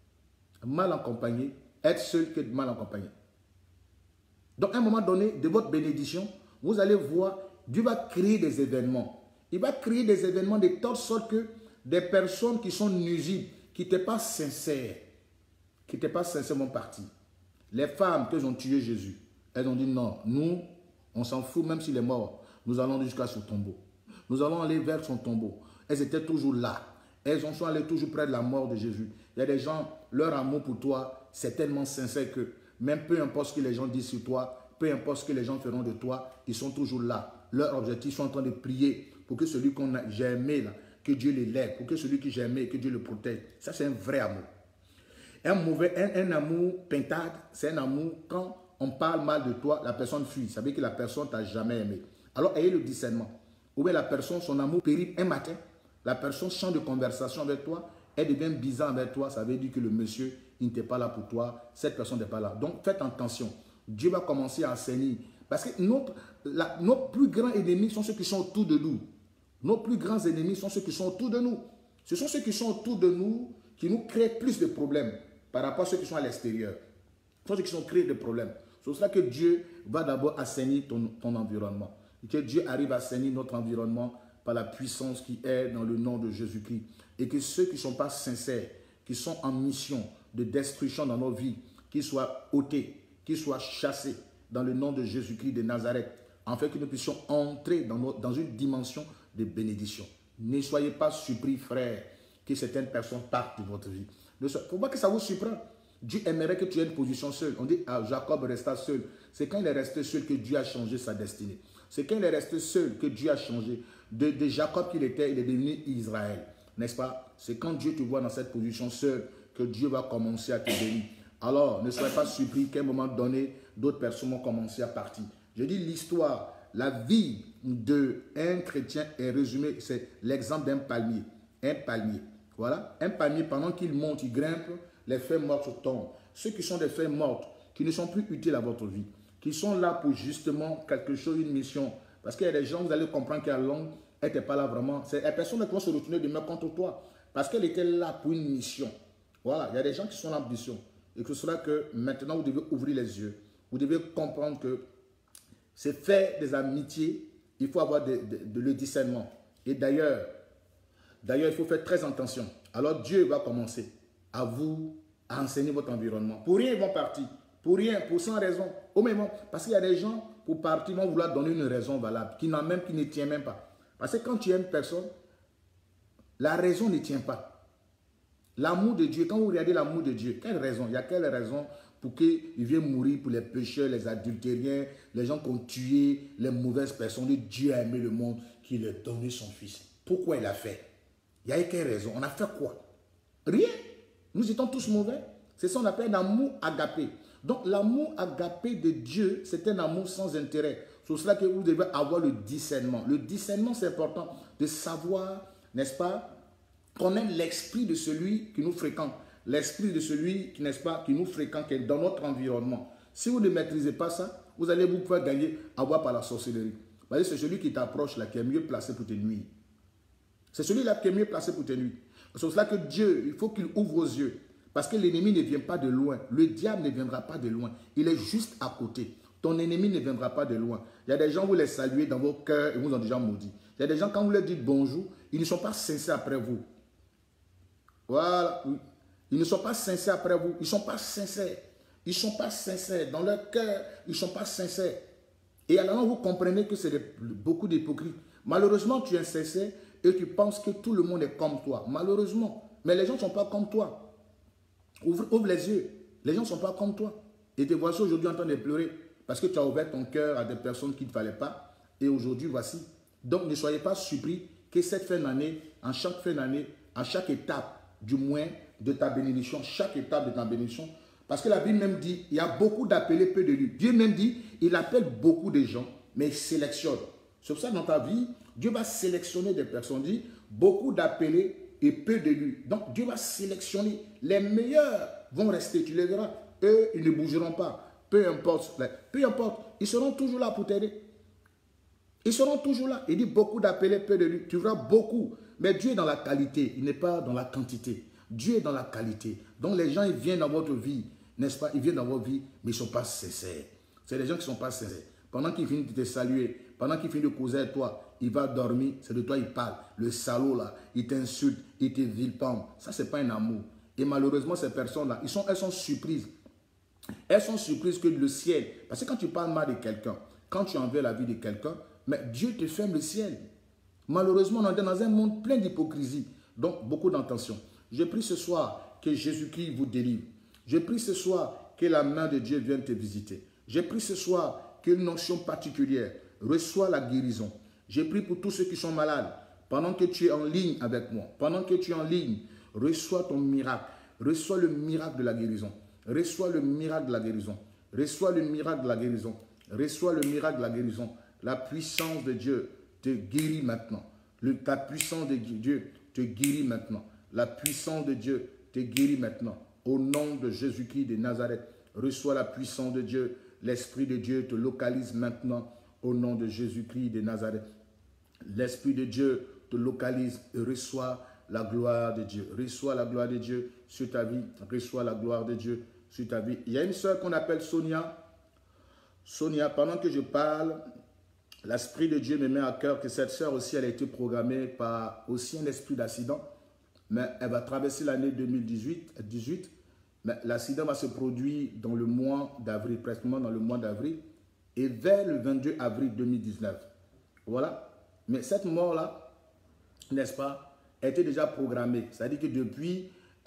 mal accompagné, être seul que mal accompagné. Donc, à un moment donné de votre bénédiction, vous allez voir, Dieu va créer des événements. Il va créer des événements de telle sorte que des personnes qui sont nuisibles, qui n'étaient pas sincères, qui n'étaient pas sincèrement parties. Les femmes qui ont tué Jésus, elles ont dit non, nous, on s'en fout même s'il est mort. Nous allons jusqu'à son tombeau. Nous allons aller vers son tombeau. Elles étaient toujours là. Elles sont allées toujours près de la mort de Jésus. Il y a des gens, leur amour pour toi, c'est tellement sincère que même peu importe ce que les gens disent sur toi, peu importe ce que les gens feront de toi, ils sont toujours là. Leur objectif, ils sont en train de prier pour que celui qu'on a j'ai aimé, là, que Dieu l'élève, pour que celui que j'ai aimé, que Dieu le protège. Ça, c'est un vrai amour. Un, mauvais, un, un amour pintade, c'est un amour quand on parle mal de toi, la personne fuit. Ça veut dire que la personne t'a jamais aimé. Alors, ayez le discernement. Ou bien la personne, son amour périt un matin, la personne change de conversation avec toi, elle devient bizarre avec toi, ça veut dire que le monsieur, il n'était pas là pour toi, cette personne n'est pas là. Donc, faites attention. Dieu va commencer à enseigner. Parce que notre, la, nos plus grands ennemis sont ceux qui sont autour de nous. Nos plus grands ennemis sont ceux qui sont autour de nous. Ce sont ceux qui sont autour de nous qui nous créent plus de problèmes par rapport à ceux qui sont à l'extérieur. Ce sont ceux qui sont créés de problèmes. C'est pour cela que Dieu va d'abord assainir ton, ton environnement. Et que Dieu arrive à assainir notre environnement par la puissance qui est dans le nom de Jésus-Christ. Et que ceux qui ne sont pas sincères, qui sont en mission de destruction dans nos vies, qu'ils soient ôtés, qu'ils soient chassés dans le nom de Jésus-Christ de Nazareth, afin que nous puissions entrer dans, nos, dans une dimension de bénédiction. Ne soyez pas surpris, frère, que certaines personnes partent de votre vie. Il ne faut pas que ça vous surprenne. Dieu aimerait que tu aies une position seule. On dit, ah, Jacob resta seul. C'est quand il est resté seul que Dieu a changé sa destinée. C'est quand il est resté seul que Dieu a changé. De, de Jacob qu'il était, il est devenu Israël. N'est-ce pas? C'est quand Dieu te voit dans cette position seule que Dieu va commencer à te bénir. Alors, ne soyez pas surpris qu'à un moment donné, d'autres personnes vont commencer à partir. Je dis l'histoire, la vie d'un chrétien est résumée, c'est l'exemple d'un palmier. Un palmier. Voilà. Un palmier, pendant qu'il monte, il grimpe, les feuilles mortes tombent. Ceux qui sont des feuilles mortes, qui ne sont plus utiles à votre vie, qui sont là pour justement quelque chose, une mission. Parce qu'il y a des gens, vous allez comprendre qu'à longue, elle n'était pas là vraiment. C'est la personne qui va se retourner demain contre toi. Parce qu'elle était là pour une mission. Voilà. Il y a des gens qui sont en ambition. Et que cela que maintenant, vous devez ouvrir les yeux. Vous devez comprendre que c'est faire des amitiés, il faut avoir de, de, de le discernement. Et d'ailleurs, d'ailleurs, il faut faire très attention. Alors Dieu va commencer à vous à enseigner votre environnement. Pour rien, ils vont partir. Pour rien, pour sans raison. Au même moment, parce qu'il y a des gens, pour partir, vont vouloir donner une raison valable, qui, n'a même, qui ne tient même pas. Parce que quand tu aimes une personne, la raison ne tient pas. L'amour de Dieu, quand vous regardez l'amour de Dieu, quelle raison? Il y a quelle raison pour qu'il vienne mourir pour les pécheurs, les adultériens, les gens qui ont tué, les mauvaises personnes? Dieu a aimé le monde, qu'il a donné son fils. Pourquoi il a fait? Il y a quelle raison? On a fait quoi? Rien. Nous étions tous mauvais. C'est ça qu'on appelle l'amour agapé. Donc l'amour agapé de Dieu, c'est un amour sans intérêt. C'est pour cela que vous devez avoir le discernement. Le discernement, c'est important de savoir, n'est-ce pas, connaître l'esprit de celui qui nous fréquente. L'esprit de celui qui, n'est-ce pas, qui nous fréquente, qui est dans notre environnement. Si vous ne maîtrisez pas ça, vous allez vous faire gagner, avoir par la sorcellerie. C'est celui qui t'approche là qui est mieux placé pour te nuire. C'est celui-là qui est mieux placé pour te nuire. C'est pour cela que Dieu, il faut qu'il ouvre vos yeux. Parce que l'ennemi ne vient pas de loin. Le diable ne viendra pas de loin. Il est juste à côté. Ton ennemi ne viendra pas de loin. Il y a des gens, vous les saluez dans vos cœurs et vous ont déjà maudit. Il y a des gens, quand vous leur dites bonjour, ils ne sont pas sincères après vous. Voilà. Ils ne sont pas sincères après vous. Ils ne sont pas sincères. Ils ne sont pas sincères. Dans leur cœur, ils ne sont pas sincères. Et alors, vous comprenez que c'est beaucoup d'hypocrites. Malheureusement, tu es insincère et tu penses que tout le monde est comme toi. Malheureusement. Mais les gens ne sont pas comme toi. Ouvre, ouvre les yeux. Les gens ne sont pas comme toi. Et te voici aujourd'hui en train de pleurer parce que tu as ouvert ton cœur à des personnes qu'il ne fallait pas. Et aujourd'hui, voici. Donc, ne soyez pas surpris que cette fin d'année, en chaque fin d'année, à chaque étape, du moins, de ta bénédiction, chaque étape de ta bénédiction, parce que la Bible même dit, il y a beaucoup d'appelés, peu de lui. Dieu même dit, il appelle beaucoup de gens, mais il sélectionne. C'est pour ça, dans ta vie, Dieu va sélectionner des personnes. Il dit, beaucoup d'appelés et peu de lui. Donc, Dieu va sélectionner. Les meilleurs vont rester, tu les verras. Eux, ils ne bougeront pas. Peu importe, peu importe, ils seront toujours là pour t'aider. Ils seront toujours là. Il dit, beaucoup d'appelés, peu de lui. Tu verras beaucoup. Mais Dieu est dans la qualité, il n'est pas dans la quantité. Dieu est dans la qualité. Donc, les gens, ils viennent dans votre vie. N'est-ce pas? Ils viennent dans votre vie, mais ils ne sont pas sincères. C'est les gens qui ne sont pas sincères. Pendant qu'ils finissent de te saluer, pendant qu'ils finissent de causer à toi, il va dormir, c'est de toi il parle. Le salaud là, il t'insulte, il te vilipende. Ça, ce n'est pas un amour. Et malheureusement, ces personnes-là, elles sont, elles sont surprises. Elles sont surprises que le ciel, parce que quand tu parles mal de quelqu'un, quand tu envers la vie de quelqu'un, mais Dieu te ferme le ciel. Malheureusement, on est dans un monde plein d'hypocrisie. Donc, beaucoup d'intention. Je prie ce soir que Jésus-Christ vous délivre. Je prie ce soir que la main de Dieu vienne te visiter. Je prie ce soir qu'une onction particulière reçoit la guérison. Je prie pour tous ceux qui sont malades. Pendant que tu es en ligne avec moi, pendant que tu es en ligne, reçois ton miracle. Reçois le miracle de la guérison. Reçois le miracle de la guérison. Reçois le miracle de la guérison. Reçois le miracle de la guérison. La puissance de Dieu te guérit maintenant. Le, ta puissance de Dieu te guérit maintenant. La puissance de Dieu te guérit maintenant. Au nom de Jésus-Christ de Nazareth, reçois la puissance de Dieu. L'Esprit de Dieu te localise maintenant. Au nom de Jésus-Christ de Nazareth. L'Esprit de Dieu te localise et reçoit la gloire de Dieu. Reçois la gloire de Dieu sur ta vie. Reçois la gloire de Dieu sur ta vie. Il y a une sœur qu'on appelle Sonia. Sonia, pendant que je parle, l'Esprit de Dieu me met à cœur que cette sœur aussi, elle a été programmée par aussi un esprit d'accident. Mais elle va traverser l'année deux mille dix-huit. Mais l'accident va se produire dans le mois d'avril, presque dans le mois d'avril. Et vers le vingt-deux avril deux mille dix-neuf. Voilà. Mais cette mort-là, n'est-ce pas, était déjà programmée. C'est-à-dire que depuis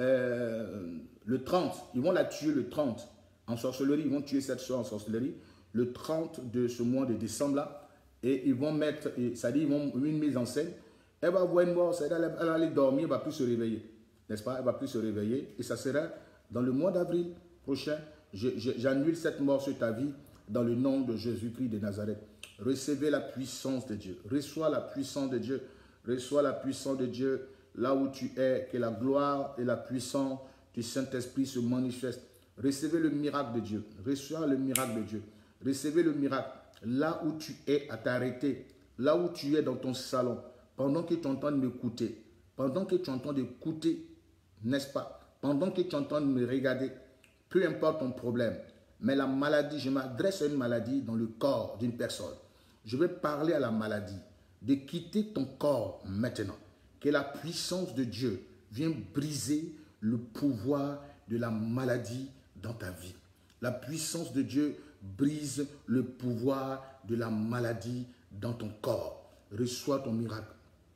euh, le trente, ils vont la tuer le trente en sorcellerie. Ils vont tuer cette soeur en sorcellerie le trente de ce mois de décembre-là. Et ils vont mettre, c'est-à-dire ils vont une mise en scène. Elle va avoir une mort, c'est-à-dire elle va aller dormir, elle ne va plus se réveiller. N'est-ce pas? Elle ne va plus se réveiller. Et ça sera dans le mois d'avril prochain. J'annule cette mort sur ta vie dans le nom de Jésus-Christ de Nazareth. Recevez la puissance de Dieu. Reçois la puissance de Dieu. Reçois la puissance de Dieu là où tu es. Que la gloire et la puissance du Saint-Esprit se manifestent. Recevez le miracle de Dieu. Reçois le miracle de Dieu. Recevez le miracle. Là où tu es à t'arrêter. Là où tu es dans ton salon. Pendant que tu es en train de m'écouter. Pendant que tu es en train d'écouter. N'est-ce pas? Pendant que tu es en train de me regarder. Peu importe ton problème. Mais la maladie, je m'adresse à une maladie dans le corps d'une personne. Je vais parler à la maladie de quitter ton corps maintenant. Que la puissance de Dieu vienne briser le pouvoir de la maladie dans ta vie. La puissance de Dieu brise le pouvoir de la maladie dans ton corps. Reçois ton miracle.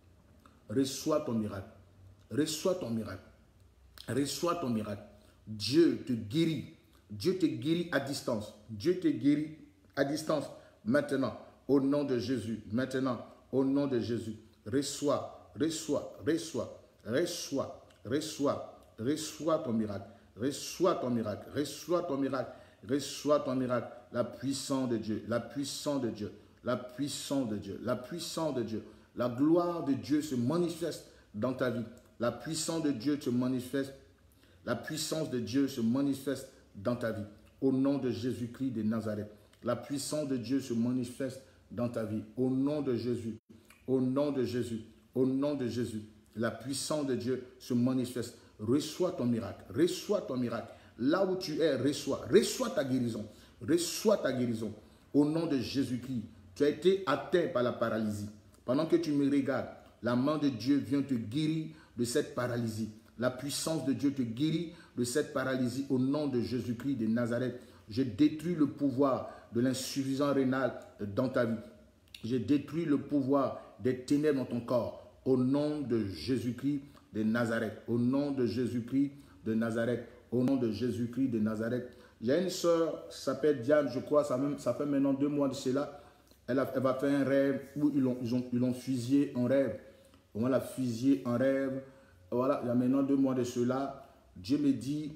Reçois ton miracle. Reçois ton miracle. Reçois ton miracle. Dieu te guérit. Dieu te guérit à distance. Dieu te guérit à distance. Maintenant, au nom de Jésus. Maintenant, au nom de Jésus. Reçois, reçois, reçois, reçois, reçois, reçois ton miracle. Reçois ton miracle. Reçois ton miracle. Reçois ton miracle. La puissance de Dieu. La puissance de Dieu. La puissance de Dieu. La puissance de Dieu. La gloire de Dieu se manifeste dans ta vie. La puissance de Dieu se manifeste. La puissance de Dieu se manifeste dans ta vie. Au nom de Jésus-Christ de Nazareth. La puissance de Dieu se manifeste dans ta vie. Au nom de Jésus. Au nom de Jésus. Au nom de Jésus. La puissance de Dieu se manifeste. Reçois ton miracle. Reçois ton miracle. Là où tu es, reçois. Reçois ta guérison. Reçois ta guérison. Au nom de Jésus-Christ. Tu as été atteint par la paralysie. Pendant que tu me regardes, la main de Dieu vient te guérir de cette paralysie. La puissance de Dieu te guérit de cette paralysie au nom de Jésus-Christ de Nazareth. Je détruis le pouvoir de l'insuffisance rénale dans ta vie. Je détruis le pouvoir des ténèbres dans ton corps au nom de Jésus-Christ de Nazareth. Au nom de Jésus-Christ de Nazareth. Au nom de Jésus-Christ de Nazareth. J'ai une soeur, s'appelle Diane, je crois, ça, même, ça fait maintenant deux mois de cela. Elle, a, elle va faire un rêve où ils l'ont ils ont, ils ont fusillé en rêve. On l'a fusillé en rêve. Voilà, il y a maintenant deux mois de cela. Dieu me dit,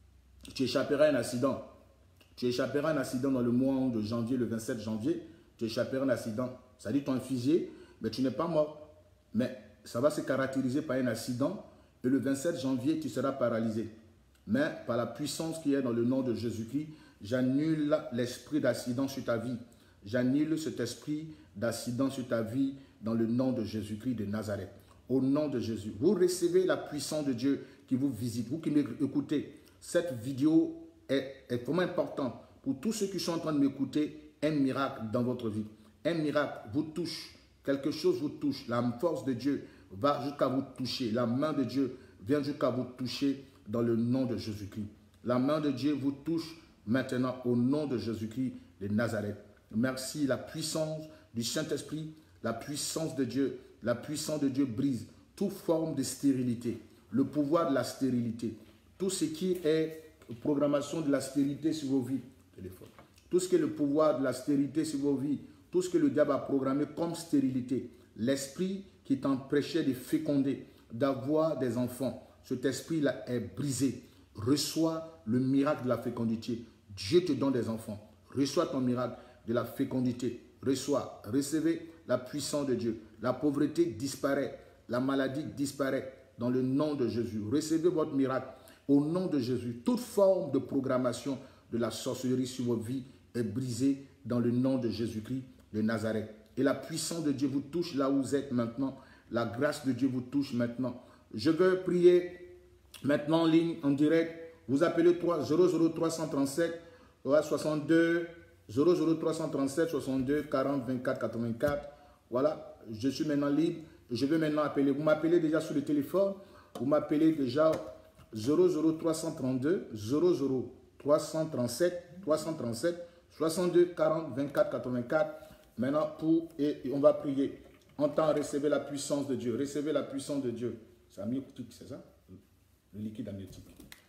tu échapperas à un accident. Tu échapperas à un accident dans le mois de janvier, le vingt-sept janvier. Tu échapperas à un accident. Ça dit, tu es un fusillé, mais tu n'es pas mort. Mais ça va se caractériser par un accident. Et le vingt-sept janvier, tu seras paralysé. Mais par la puissance qui est dans le nom de Jésus-Christ, j'annule l'esprit d'accident sur ta vie. J'annule cet esprit d'accident sur ta vie dans le nom de Jésus-Christ de Nazareth. Au nom de Jésus. Vous recevez la puissance de Dieu qui vous visite. Vous qui m'écoutez, cette vidéo est, est vraiment importante pour tous ceux qui sont en train de m'écouter. Un miracle dans votre vie. Un miracle vous touche. Quelque chose vous touche. La force de Dieu va jusqu'à vous toucher. La main de Dieu vient jusqu'à vous toucher dans le nom de Jésus-Christ. La main de Dieu vous touche maintenant au nom de Jésus-Christ de Nazareth. Merci, la puissance du Saint-Esprit, la puissance de Dieu, la puissance de Dieu brise toute forme de stérilité, le pouvoir de la stérilité, tout ce qui est programmation de la stérilité sur vos vies, téléphone, tout ce qui est le pouvoir de la stérilité sur vos vies, tout ce que le diable a programmé comme stérilité, l'esprit qui t'empêchait de féconder, d'avoir des enfants, cet esprit-là est brisé. Reçois le miracle de la fécondité. Dieu te donne des enfants. Reçois ton miracle de la fécondité. Reçois, recevez la puissance de Dieu. La pauvreté disparaît. La maladie disparaît dans le nom de Jésus. Recevez votre miracle au nom de Jésus. Toute forme de programmation de la sorcellerie sur votre vie est brisée dans le nom de Jésus-Christ de Nazareth. Et la puissance de Dieu vous touche là où vous êtes maintenant. La grâce de Dieu vous touche maintenant. Je veux prier maintenant en ligne, en direct. Vous appelez zéro zéro trois cent trente-sept, soixante-deux, zéro zéro trois cent trente-sept, soixante-deux, quarante, vingt-quatre, quatre-vingt-quatre. Voilà, je suis maintenant libre. Je vais maintenant appeler. Vous m'appelez déjà sur le téléphone. Vous m'appelez déjà zéro zéro trois cent trente-deux, zéro zéro trois cent trente-sept, trois cent trente-sept, soixante-deux, quarante, vingt-quatre, quatre-vingt-quatre. Maintenant, pour, et, et on va prier. En temps, recevez la puissance de Dieu. Recevez la puissance de Dieu. C'est amniotique, c'est ça? Le liquide amniotique.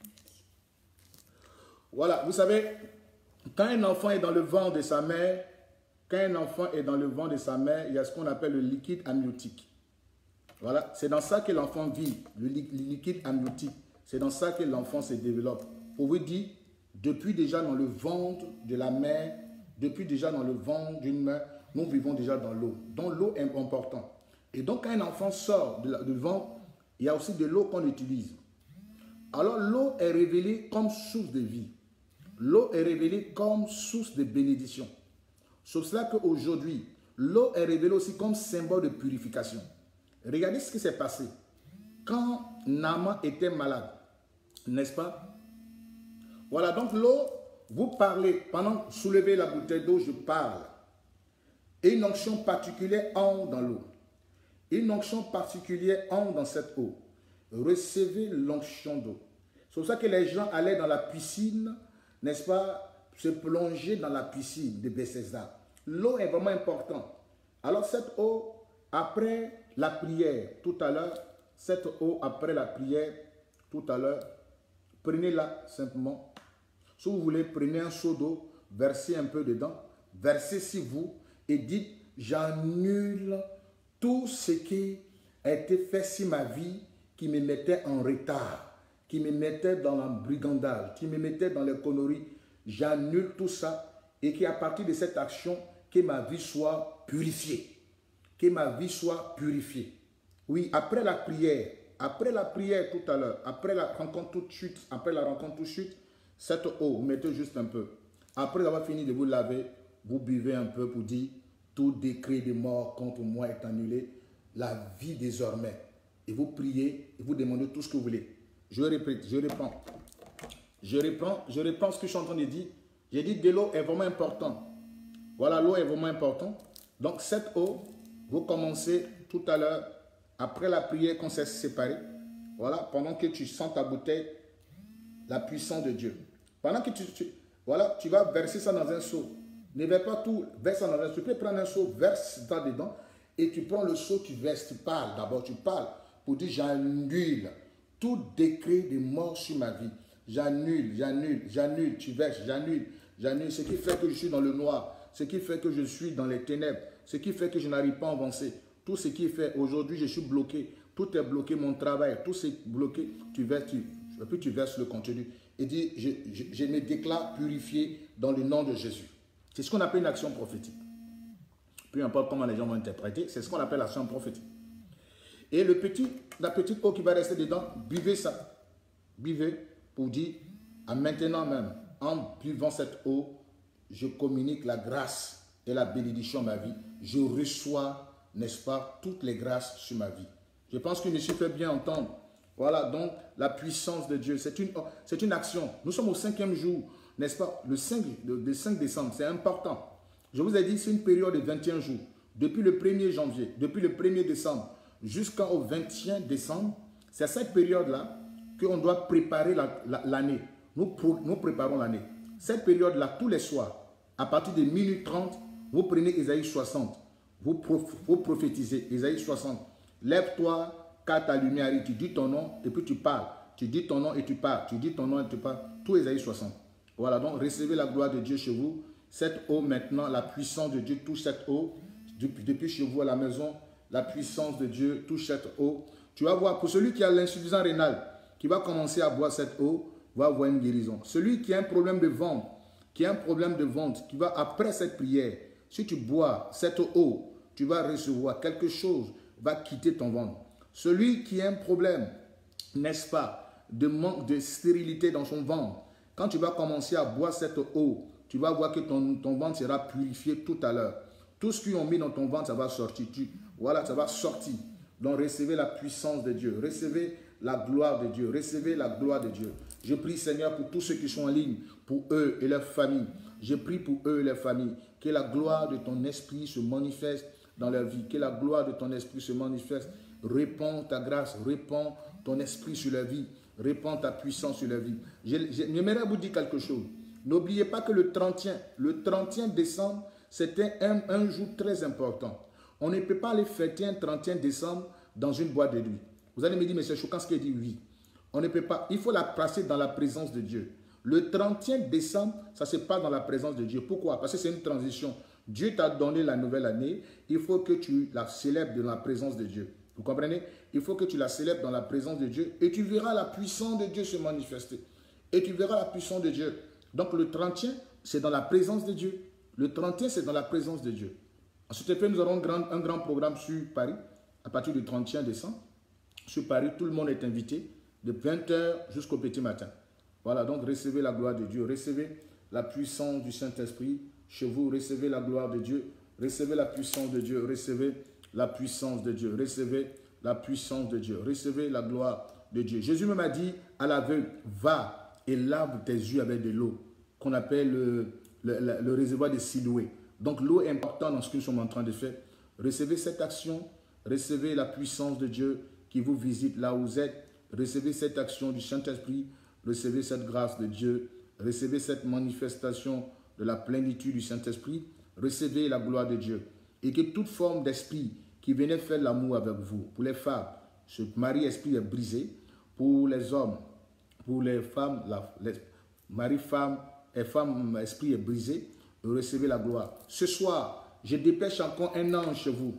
Voilà, vous savez, quand un enfant est dans le ventre de sa mère, quand un enfant est dans le ventre de sa mère, il y a ce qu'on appelle le liquide amniotique. Voilà, c'est dans ça que l'enfant vit, le liquide amniotique. C'est dans ça que l'enfant se développe. Pour vous dire, depuis déjà dans le ventre de la mère, depuis déjà dans le ventre d'une mère, nous vivons déjà dans l'eau. Donc l'eau est importante. Et donc quand un enfant sort de la, du ventre, il y a aussi de l'eau qu'on utilise. Alors l'eau est révélée comme source de vie. L'eau est révélée comme source de bénédiction. C'est pour cela qu'aujourd'hui, l'eau est révélée aussi comme symbole de purification. Regardez ce qui s'est passé. Quand Naaman était malade, n'est-ce pas? Voilà, donc l'eau, vous parlez, pendant que vous soulevez la bouteille d'eau, je parle. Et une onction particulière entre dans l'eau. Une onction particulière entre dans cette eau. Recevez l'onction d'eau. C'est pour ça que les gens allaient dans la piscine, n'est-ce pas, se plonger dans la piscine de Bethesda. L'eau est vraiment importante. Alors cette eau, après la prière, tout à l'heure, cette eau, après la prière, tout à l'heure, prenez-la simplement. Si vous voulez, prenez un seau d'eau, versez un peu dedans, versez sur vous et dites, j'annule tout ce qui a été fait sur ma vie qui me mettait en retard, qui me mettait dans la brigandage, qui me mettait dans les conneries. J'annule tout ça et qu'à partir de cette action, que ma vie soit purifiée. Que ma vie soit purifiée. Oui, après la prière, après la prière tout à l'heure, après la rencontre tout de suite, après la rencontre tout de suite, cette eau, vous mettez juste un peu. Après avoir fini de vous laver, vous buvez un peu pour dire, tout décret de mort contre moi est annulé, la vie désormais. Et vous priez, et vous demandez tout ce que vous voulez. Je répète, je reprends. Je reprends, je reprends ce que je suis en train de dire. J'ai dit que l'eau est vraiment importante. Voilà, l'eau est vraiment importante. Donc cette eau, vous commencez tout à l'heure, après la prière qu'on s'est séparé, voilà, pendant que tu sens ta bouteille, la puissance de Dieu. Pendant que tu, tu, voilà, tu vas verser ça dans un seau. Ne verse pas tout, verse ça dans un seau. Tu peux prendre un seau, verse ça dedans, et tu prends le seau, tu verses, tu parles. D'abord, tu parles pour dire j'annule tout décret de mort sur ma vie. J'annule, j'annule, j'annule, tu verses, j'annule, j'annule. Ce qui fait que je suis dans le noir, ce qui fait que je suis dans les ténèbres, ce qui fait que je n'arrive pas à avancer. Tout ce qui fait, aujourd'hui, je suis bloqué. Tout est bloqué, mon travail, tout est bloqué. Tu verses, tu, et puis tu verses le contenu. Et dis, je, je, je me déclare purifié dans le nom de Jésus. C'est ce qu'on appelle une action prophétique. Peu importe comment les gens vont interpréter, c'est ce qu'on appelle l'action prophétique. Et le petit, la petite eau qui va rester dedans, buvez ça. Buvez pour dire, à maintenant même, en buvant cette eau, je communique la grâce et la bénédiction à ma vie. Je reçois, n'est-ce pas, toutes les grâces sur ma vie. Je pense que monsieur fait bien entendre. Voilà, donc, la puissance de Dieu, c'est une, c'est une action. Nous sommes au cinquième jour, n'est-ce pas, le cinq, le cinq décembre, c'est important. Je vous ai dit, c'est une période de vingt et un jours. Depuis le premier janvier, depuis le premier décembre, jusqu'au vingt et un décembre, c'est à cette période-là qu'on doit préparer l'année. La, la, nous, nous préparons l'année. Cette période-là, tous les soirs, à partir de minuit trente, vous prenez Ésaïe soixante. Vous, prof, vous prophétisez Ésaïe soixante. Lève-toi, car ta lumière arrive. Tu dis ton nom et puis tu parles. Tu dis ton nom et tu parles. Tu dis ton nom et tu parles. Tout Ésaïe soixante. Voilà, donc recevez la gloire de Dieu chez vous. Cette eau maintenant, la puissance de Dieu touche cette eau. Depuis, depuis chez vous à la maison, la puissance de Dieu touche cette eau. Tu vas voir, pour celui qui a l'insuffisance rénale, qui va commencer à boire cette eau, va avoir une guérison. Celui qui a un problème de ventre, qui a un problème de ventre, qui va après cette prière, si tu bois cette eau, tu vas recevoir quelque chose, va quitter ton ventre. Celui qui a un problème, n'est-ce pas, de manque de stérilité dans son ventre, quand tu vas commencer à boire cette eau, tu vas voir que ton, ton ventre sera purifié tout à l'heure. Tout ce qu'ils ont mis dans ton ventre, ça va sortir. Tu, voilà, ça va sortir. Donc recevez la puissance de Dieu, recevez la gloire de Dieu, recevez la gloire de Dieu. Je prie Seigneur pour tous ceux qui sont en ligne, pour eux et leurs familles. Je prie pour eux et leurs familles. Que la gloire de ton esprit se manifeste dans leur vie. Que la gloire de ton esprit se manifeste. Répands ta grâce, répands ton esprit sur leur vie. Répands ta puissance sur leur vie. J'aimerais vous dire quelque chose. N'oubliez pas que le trente et un, le trente et un décembre, c'était un, un jour très important. On ne peut pas aller fêter un trente et un décembre dans une boîte de nuit. Vous allez me dire, mais c'est choquant ce qu'il dit, oui. On ne peut pas, il faut la passer dans la présence de Dieu. Le trente et un décembre, ça se passe dans la présence de Dieu. Pourquoi? Parce que c'est une transition. Dieu t'a donné la nouvelle année, il faut que tu la célèbres dans la présence de Dieu. Vous comprenez? Il faut que tu la célèbres dans la présence de Dieu et tu verras la puissance de Dieu se manifester. Et tu verras la puissance de Dieu. Donc le trente et un, c'est dans la présence de Dieu. Le trente et un, c'est dans la présence de Dieu. Ensuite, nous aurons un grand, un grand programme sur Paris, à partir du trente et un décembre. Sur Paris, tout le monde est invité, de vingt heures jusqu'au petit matin. Voilà, donc recevez la gloire de Dieu, recevez la puissance du Saint-Esprit chez vous, recevez la gloire de Dieu, recevez la puissance de Dieu, recevez la puissance de Dieu, recevez la puissance de Dieu, recevez la gloire de Dieu. Jésus m'a dit à l'aveugle, va et lave tes yeux avec de l'eau, qu'on appelle le, le, le, le réservoir de Siloué. Donc l'eau est importante dans ce que nous sommes en train de faire. Recevez cette action, recevez la puissance de Dieu qui vous visite là où vous êtes. Recevez cette action du Saint-Esprit, recevez cette grâce de Dieu, recevez cette manifestation de la plénitude du Saint-Esprit, recevez la gloire de Dieu. Et que toute forme d'esprit qui venait faire l'amour avec vous, pour les femmes, ce mari-esprit est brisé. Pour les hommes, pour les femmes, mari-femme et femme-esprit est brisé. Recevez la gloire. Ce soir, je dépêche encore un ange chez vous.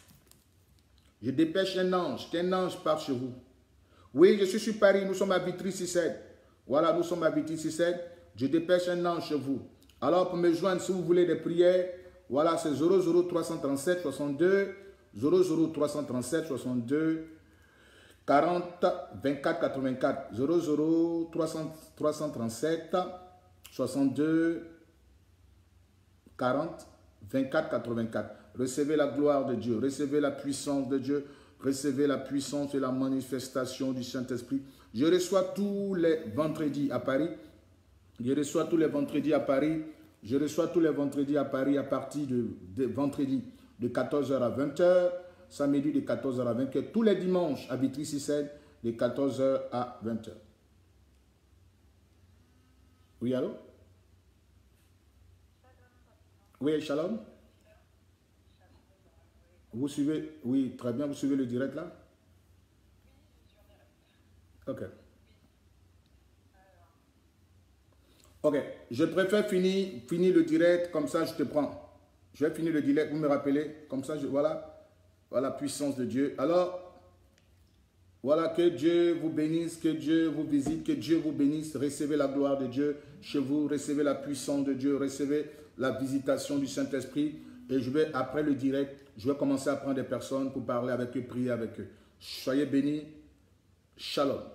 Je dépêche un ange, qu'un ange parte chez vous. Oui, je suis sur Paris, nous sommes à Vitry six sept. Voilà, nous sommes à Vitry six sept. Je dépêche un ange chez vous. Alors, pour me joindre, si vous voulez des prières, voilà, c'est zéro zéro trois cent trente-sept soixante-deux, zéro zéro trois cent trente-sept soixante-deux, quarante, vingt-quatre quatre-vingt-quatre, zéro zéro trois cent trente-sept soixante-deux, quarante, vingt-quatre, quatre-vingt-quatre. Recevez la gloire de Dieu, recevez la puissance de Dieu, recevez la puissance et la manifestation du Saint-Esprit. Je reçois tous les vendredis à Paris. Je reçois tous les vendredis à Paris. Je reçois tous les vendredis à Paris à partir de, de vendredi de quatorze heures à vingt heures. Samedi de quatorze heures à vingt heures. Tous les dimanches à Vitry-Sicelle de quatorze heures à vingt heures. Oui, allô? Oui, Shalom? Vous suivez? Oui, très bien. Vous suivez le direct là? Ok. Ok. Je préfère finir, finir le direct, comme ça je te prends. Je vais finir le direct, vous me rappelez? Comme ça, je, voilà. Voilà la puissance de Dieu. Alors, voilà, que Dieu vous bénisse, que Dieu vous visite, que Dieu vous bénisse. Recevez la gloire de Dieu chez vous, recevez la puissance de Dieu, recevez la visitation du Saint-Esprit. Et je vais, après le direct, je vais commencer à prendre des personnes pour parler avec eux, prier avec eux. Soyez bénis. Shalom.